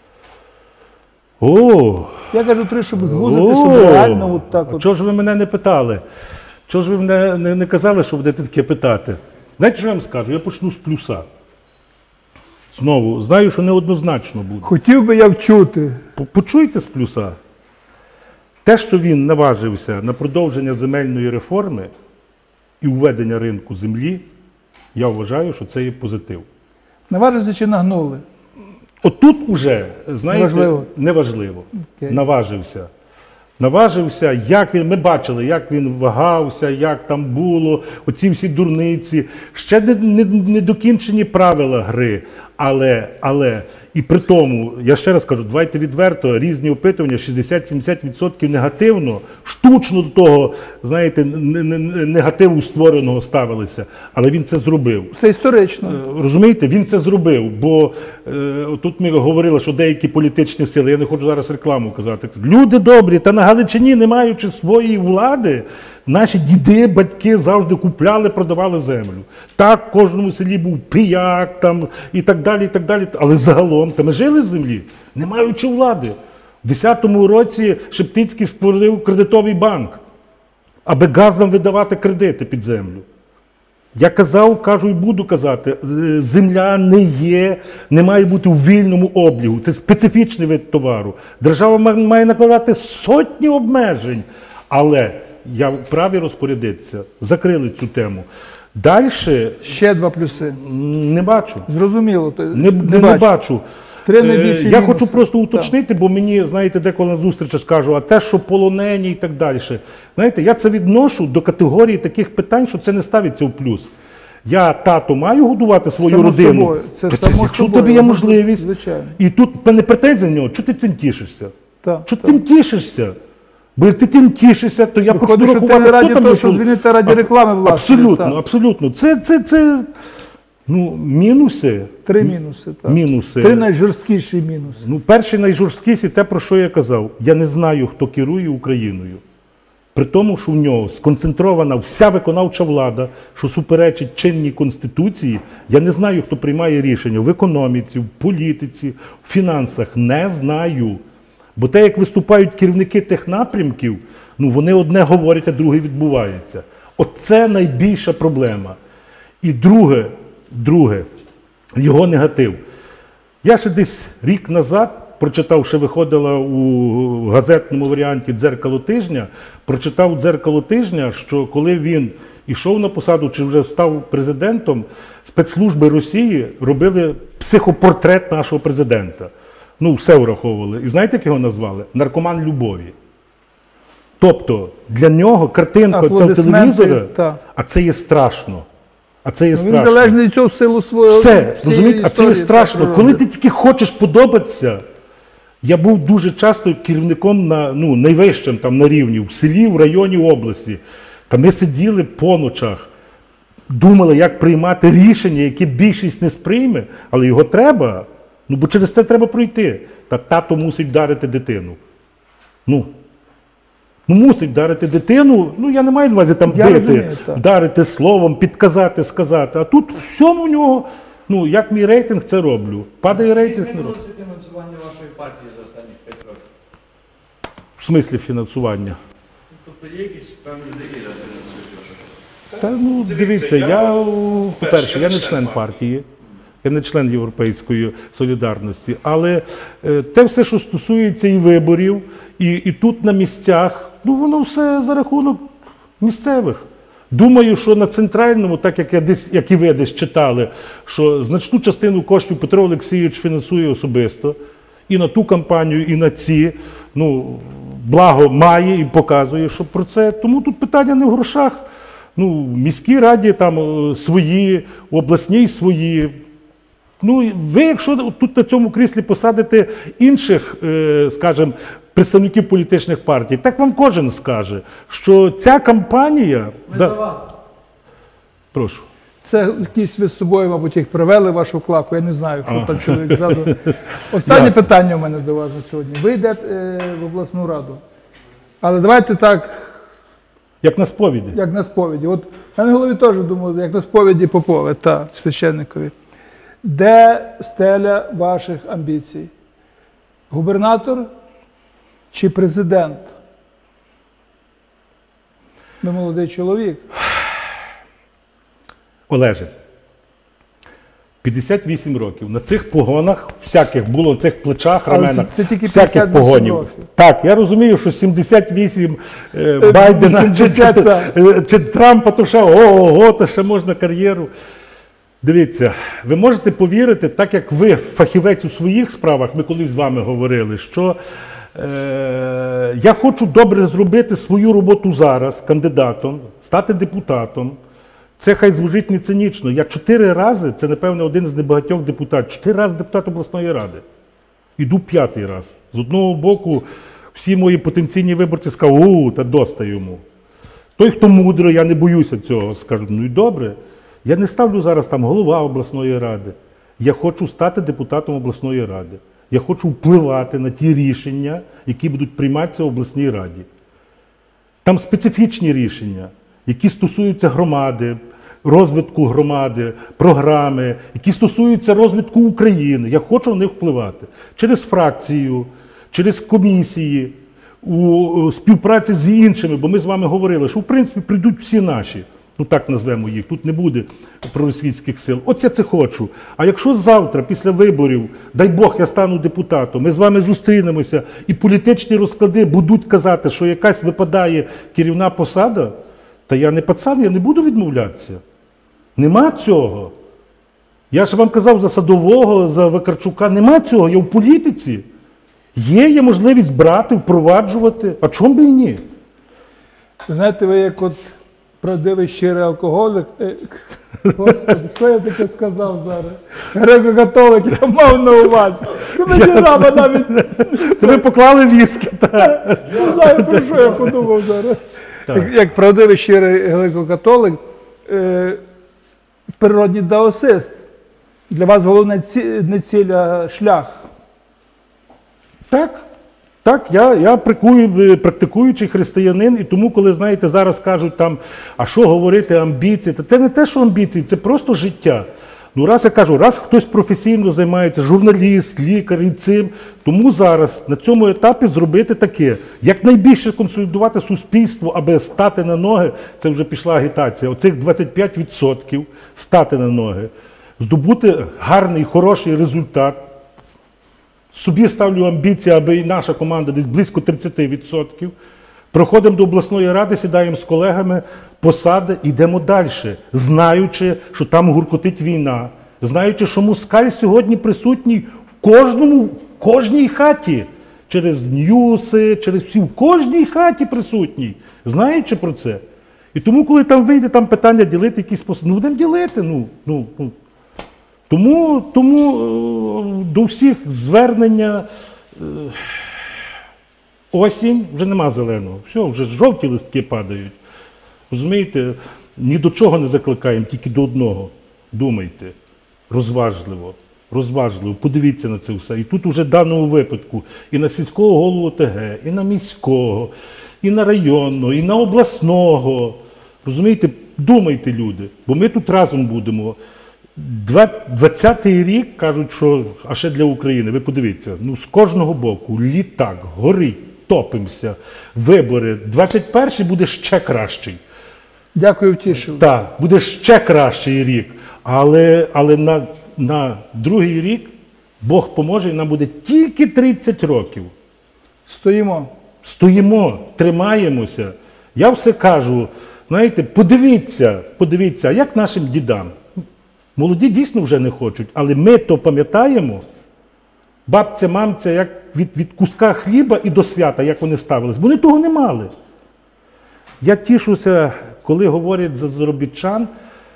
S2: О,
S1: Я кажу три, щоб звузити,
S2: О,
S1: щоб реально от так
S2: а
S1: от.
S2: чого ж ви мене не питали? Чого ж ви мене не, не казали, що будете таке питати? Знаєте, що я вам скажу? Я почну з плюса. Знову, знаю, що неоднозначно буде.
S1: Хотів би я вчути.
S2: По- Почуйте з плюса. Те, що він наважився на продовження земельної реформи і введення ринку землі, я вважаю, що це є позитив.
S1: Наважився чи нагнули?
S2: Отут уже, знаєте,
S1: Неважливо.
S2: неважливо.
S1: Окей.
S2: Наважився. Наважився, як він, ми бачили, як він вагався, як там було, оці всі дурниці. Ще не, не, не докінчені правила гри. Але, але, і при тому, я ще раз кажу, давайте відверто, різні опитування, шістдесят-сімдесят відсотків негативно, штучно до того, знаєте, н- н- н- негативу створеного ставилися. Але він це зробив.
S1: Це історично.
S2: Е, Розумієте, він це зробив, бо е, тут ми говорили, що деякі політичні сили, я не хочу зараз рекламу казати, люди добрі, та на Галичині, не маючи своєї влади, наші діди, батьки завжди купляли, продавали землю. Так, в кожному селі був пияк там, і так далі, і так далі. Але загалом, та ми жили з землі, не маючи влади. У десятому році Шептицький створив кредитовий банк, аби газам видавати кредити під землю. Я казав, кажу і буду казати, е, земля не є, не має бути у вільному облігу. Це специфічний вид товару. Держава ма- має накладати сотні обмежень. Але я вправі розпорядитися. Закрили цю тему. Далі
S1: Ще два плюси.
S2: не бачу.
S1: Зрозуміло. то-
S2: Не, не, не
S1: бачу.
S2: бачу.
S1: Три
S2: Е,
S1: найбільші
S2: Я
S1: мінуси.
S2: хочу просто
S1: Так.
S2: уточнити, бо мені, знаєте, деколи на зустрічах скажу, а те, що полонені і так далі. Знаєте, я це відношу до категорії таких питань, що це не ставиться в плюс. Я, тато, маю годувати свою
S1: Само
S2: родину.
S1: собою. Це
S2: Та
S1: само
S2: якщо в
S1: собою.
S2: тебе є
S1: Ну,
S2: можливість.
S1: звичайно.
S2: І тут в мене претензія на нього, чого ти тим тішишся?
S1: Так,
S2: Чого ти
S1: так.
S2: тим тішишся? Бо як ти тим тішишся, то я почну
S1: Виходить, що ти
S2: рахувати,
S1: не раді
S2: хто там
S1: того,
S2: є
S1: що
S2: тут.
S1: звільнити раді
S2: А-
S1: реклами власної,
S2: Абсолютно,
S1: так.
S2: абсолютно. Це, це, це, ну, мінуси.
S1: Три мінуси. Так.
S2: Мінуси.
S1: Три найжорсткіші мінуси.
S2: Ну, перший найжорсткіший те, про що я казав. Я не знаю, хто керує Україною. При тому, що в нього сконцентрована вся виконавча влада, що суперечить чинній Конституції, я не знаю, хто приймає рішення в економіці, в політиці, в фінансах. Не знаю. Бо те, як виступають керівники тих напрямків, ну, вони одне говорять, а друге відбувається. Оце найбільша проблема. І друге, друге, його негатив. Я ще десь рік назад прочитав, що виходила у газетному варіанті «Дзеркало тижня», прочитав «Дзеркало тижня», що коли він йшов на посаду чи вже став президентом, спецслужби Росії робили психопортрет нашого президента. Ну, все враховували. І знаєте, як його назвали? Наркоман любові. Тобто для нього картинка цього
S1: Аплодисменти,
S2: телевізора,
S1: так.
S2: а це є страшно. А це є
S1: Ну,
S2: страшно.
S1: він залежний від цього в силу свого.
S2: Все,
S1: всієї
S2: розумієте, а це є
S1: історії,
S2: страшно.
S1: так,
S2: Коли
S1: природи.
S2: ти тільки хочеш подобатися, я був дуже часто керівником на ну, найвищим там, на рівні, в селі, в районі, в області. Та ми сиділи по ночах, думали, як приймати рішення, яке більшість не сприйме, але його треба. Ну, бо через це треба пройти. Та тато мусить вдарити дитину. Ну, ну мусить вдарити дитину, ну я не маю на увазі там
S1: Я
S2: бити,
S1: розумію, так.
S2: вдарити словом, підказати, сказати. А тут всьому в нього, ну як мій рейтинг, це роблю. Падає рейтинг, не роблю.
S4: Змінилося фінансування вашої партії за останні п'ять років?
S2: В смислі фінансування.
S4: Тобто є якісь певні дії на фінансування?
S2: Та ну дивіться, я, о, по-перше, я не член партії, я не член Європейської солідарності, але е, те все, що стосується і виборів, і, і тут на місцях, ну воно все за рахунок місцевих. Думаю, що на центральному, так як я десь, як і ви десь читали, що значну частину коштів Петро Олексійович фінансує особисто, і на ту кампанію, і на ці, ну, благо має і показує, що про це. Тому тут питання не в грошах. Ну, в міській раді там е, свої, в обласній свої. Ну, ви, якщо тут на цьому кріслі посадите інших, е, скажімо, представників політичних партій, так вам кожен скаже, що ця кампанія...
S4: Ми
S2: Да,
S4: за вас.
S2: прошу.
S1: Це якісь ви з собою, мабуть, їх привели в вашу клаку. Я не знаю, хто
S2: А.
S1: там чоловік ззаду. Останнє
S2: Ясно.
S1: питання у мене до вас на сьогодні. Ви йдете е, в обласну раду. Але давайте так,
S2: Як на сповіді.
S1: як на сповіді. От я на голові теж думаю, як на сповіді Попове, та священникові. Де стеля ваших амбіцій? Губернатор чи президент? Ви молодий чоловік.
S2: Олеже, п'ятдесят вісім років. На цих погонах, всяких було на цих плечах,
S1: Але
S2: раменах,
S1: це- це тільки
S2: всяких
S1: п'ятдесят вісім
S2: погонів.
S1: років.
S2: Так, я розумію, що сімдесят вісім е, Байдена чи, чи,
S1: вісімдесят, так.
S2: е, чи Трампа, то ще ого, то ще можна кар'єру. Дивіться, ви можете повірити, так як ви фахівець у своїх справах, ми колись з вами говорили, що е, я хочу добре зробити свою роботу зараз кандидатом, стати депутатом. Це хай звучить не цинічно. Я чотири рази, це, напевно, один з небагатьох депутатів, чотири рази депутат обласної ради. Іду п'ятий раз. З одного боку, всі мої потенційні виборці скажуть, у, та доста йому. Той, хто мудро, я не боюся цього, скажу, ну і добре. Я не ставлю зараз там голова обласної ради. Я хочу стати депутатом обласної ради. Я хочу впливати на ті рішення, які будуть прийматися в обласній раді. Там специфічні рішення, які стосуються громади, розвитку громади, програми, які стосуються розвитку України. Я хочу на них впливати. Через фракцію, через комісії, у співпраці з іншими, бо ми з вами говорили, що в принципі прийдуть всі наші. ну так назвемо їх, тут не буде проросійських сил. От я це хочу. А якщо завтра, після виборів, дай Бог, я стану депутатом, ми з вами зустрінемося, і політичні розклади будуть казати, що якась випадає керівна посада, та я не пацан, я не буду відмовлятися. Нема цього. Я ж вам казав за Садового, за Вакарчука, нема цього, я в політиці. Є, є можливість брати, впроваджувати, а чому б і ні?
S1: Ви знаєте, ви як от правдивий щирий алкоголик, е, Господи, що я таке сказав зараз? Греко-католик, я мав на увазі. Ви мені жаба навіть
S2: Ви поклали віскі, так.
S1: не знаю, про що я подумав зараз.
S2: Так.
S1: Як, як правдивий щирий греко-католик, е, природній даосист. Для вас головне ці, не ціль, а шлях.
S2: Так, так, я, я прикую- практикуючий християнин, і тому, коли, знаєте, зараз кажуть там, а що говорити, амбіції, то це не те, що амбіції, це просто життя. Ну, раз я кажу, раз хтось професійно займається, журналіст, лікар і цим, тому зараз на цьому етапі зробити таке, якнайбільше консолідувати суспільство, аби стати на ноги, це вже пішла агітація, оцих двадцять п'ять відсотків стати на ноги, здобути гарний, хороший результат. Собі ставлю амбіції, аби і наша команда десь близько тридцять відсотків. Проходимо до обласної ради, сідаємо з колегами, посади, йдемо далі, знаючи, що там гуркотить війна, знаючи, що москаль сьогодні присутній в кожному, в кожній хаті, через ньюси, через всі, в кожній хаті присутній, знаючи про це. І тому, коли там вийде там питання ділити якісь посади, ну будемо ділити, ну, ну, ну. Тому, тому е, до всіх звернення е, осінь, вже нема зеленого, все, вже жовті листки падають. Розумієте, ні до чого не закликаємо, тільки до одного. Думайте, розважливо, розважливо, подивіться на це все. І тут уже в даному випадку і на сільського голову ОТГ, і на міського, і на районного, і на обласного. Розумієте, думайте, люди, бо ми тут разом будемо. двадцятий рік, кажуть, що, а ще для України, ви подивіться, ну з кожного боку, літак, горить, топимося, вибори, двадцять перший буде ще кращий.
S1: Дякую, втішив.
S2: Так, буде ще кращий рік, але, але на, на другий рік Бог поможе і нам буде тільки тридцять років.
S1: Стоїмо.
S2: Стоїмо, тримаємося. Я все кажу, знаєте, подивіться, подивіться, а як нашим дідам? Молоді дійсно вже не хочуть, але ми то пам'ятаємо, бабця, мамця, як від, від куска хліба і до свята, як вони ставились. Вони того не мали. Я тішуся, коли говорять за заробітчан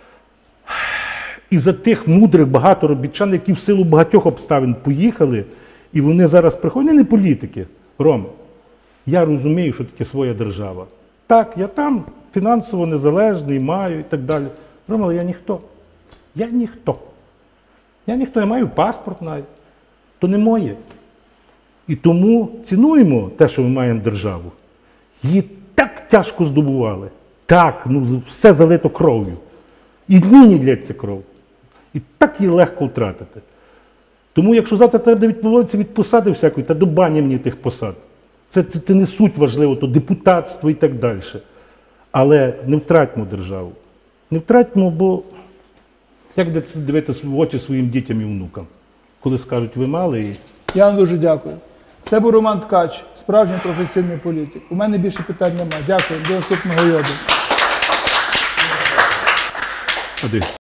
S2: і за тих мудрих багато робітчан, які в силу багатьох обставин поїхали, і вони зараз приходять. Вони не політики, Ром. Я розумію, що таке своя держава. Так, я там фінансово незалежний, маю і так далі. Ром, але я ніхто. Я ніхто. Я ніхто, я маю паспорт навіть. То не моє. І тому цінуємо те, що ми маємо державу. Її так тяжко здобували. Так, ну все залито кров'ю. І нині лється кров. І так її легко втратити. Тому якщо завтра треба відмовитися від посади всякої, та до бані мені тих посад. Це, це, це не суть важливо, то депутатство і так далі. Але не втратьмо державу. Не втратьмо, бо як дивитися в очі своїм дітям і внукам, коли скажуть, ви мали і...
S1: Я вам дуже дякую. Це був Роман Ткач, справжній професійний політик. У мене більше питань немає. Дякую. До наступного йоду.
S2: Один.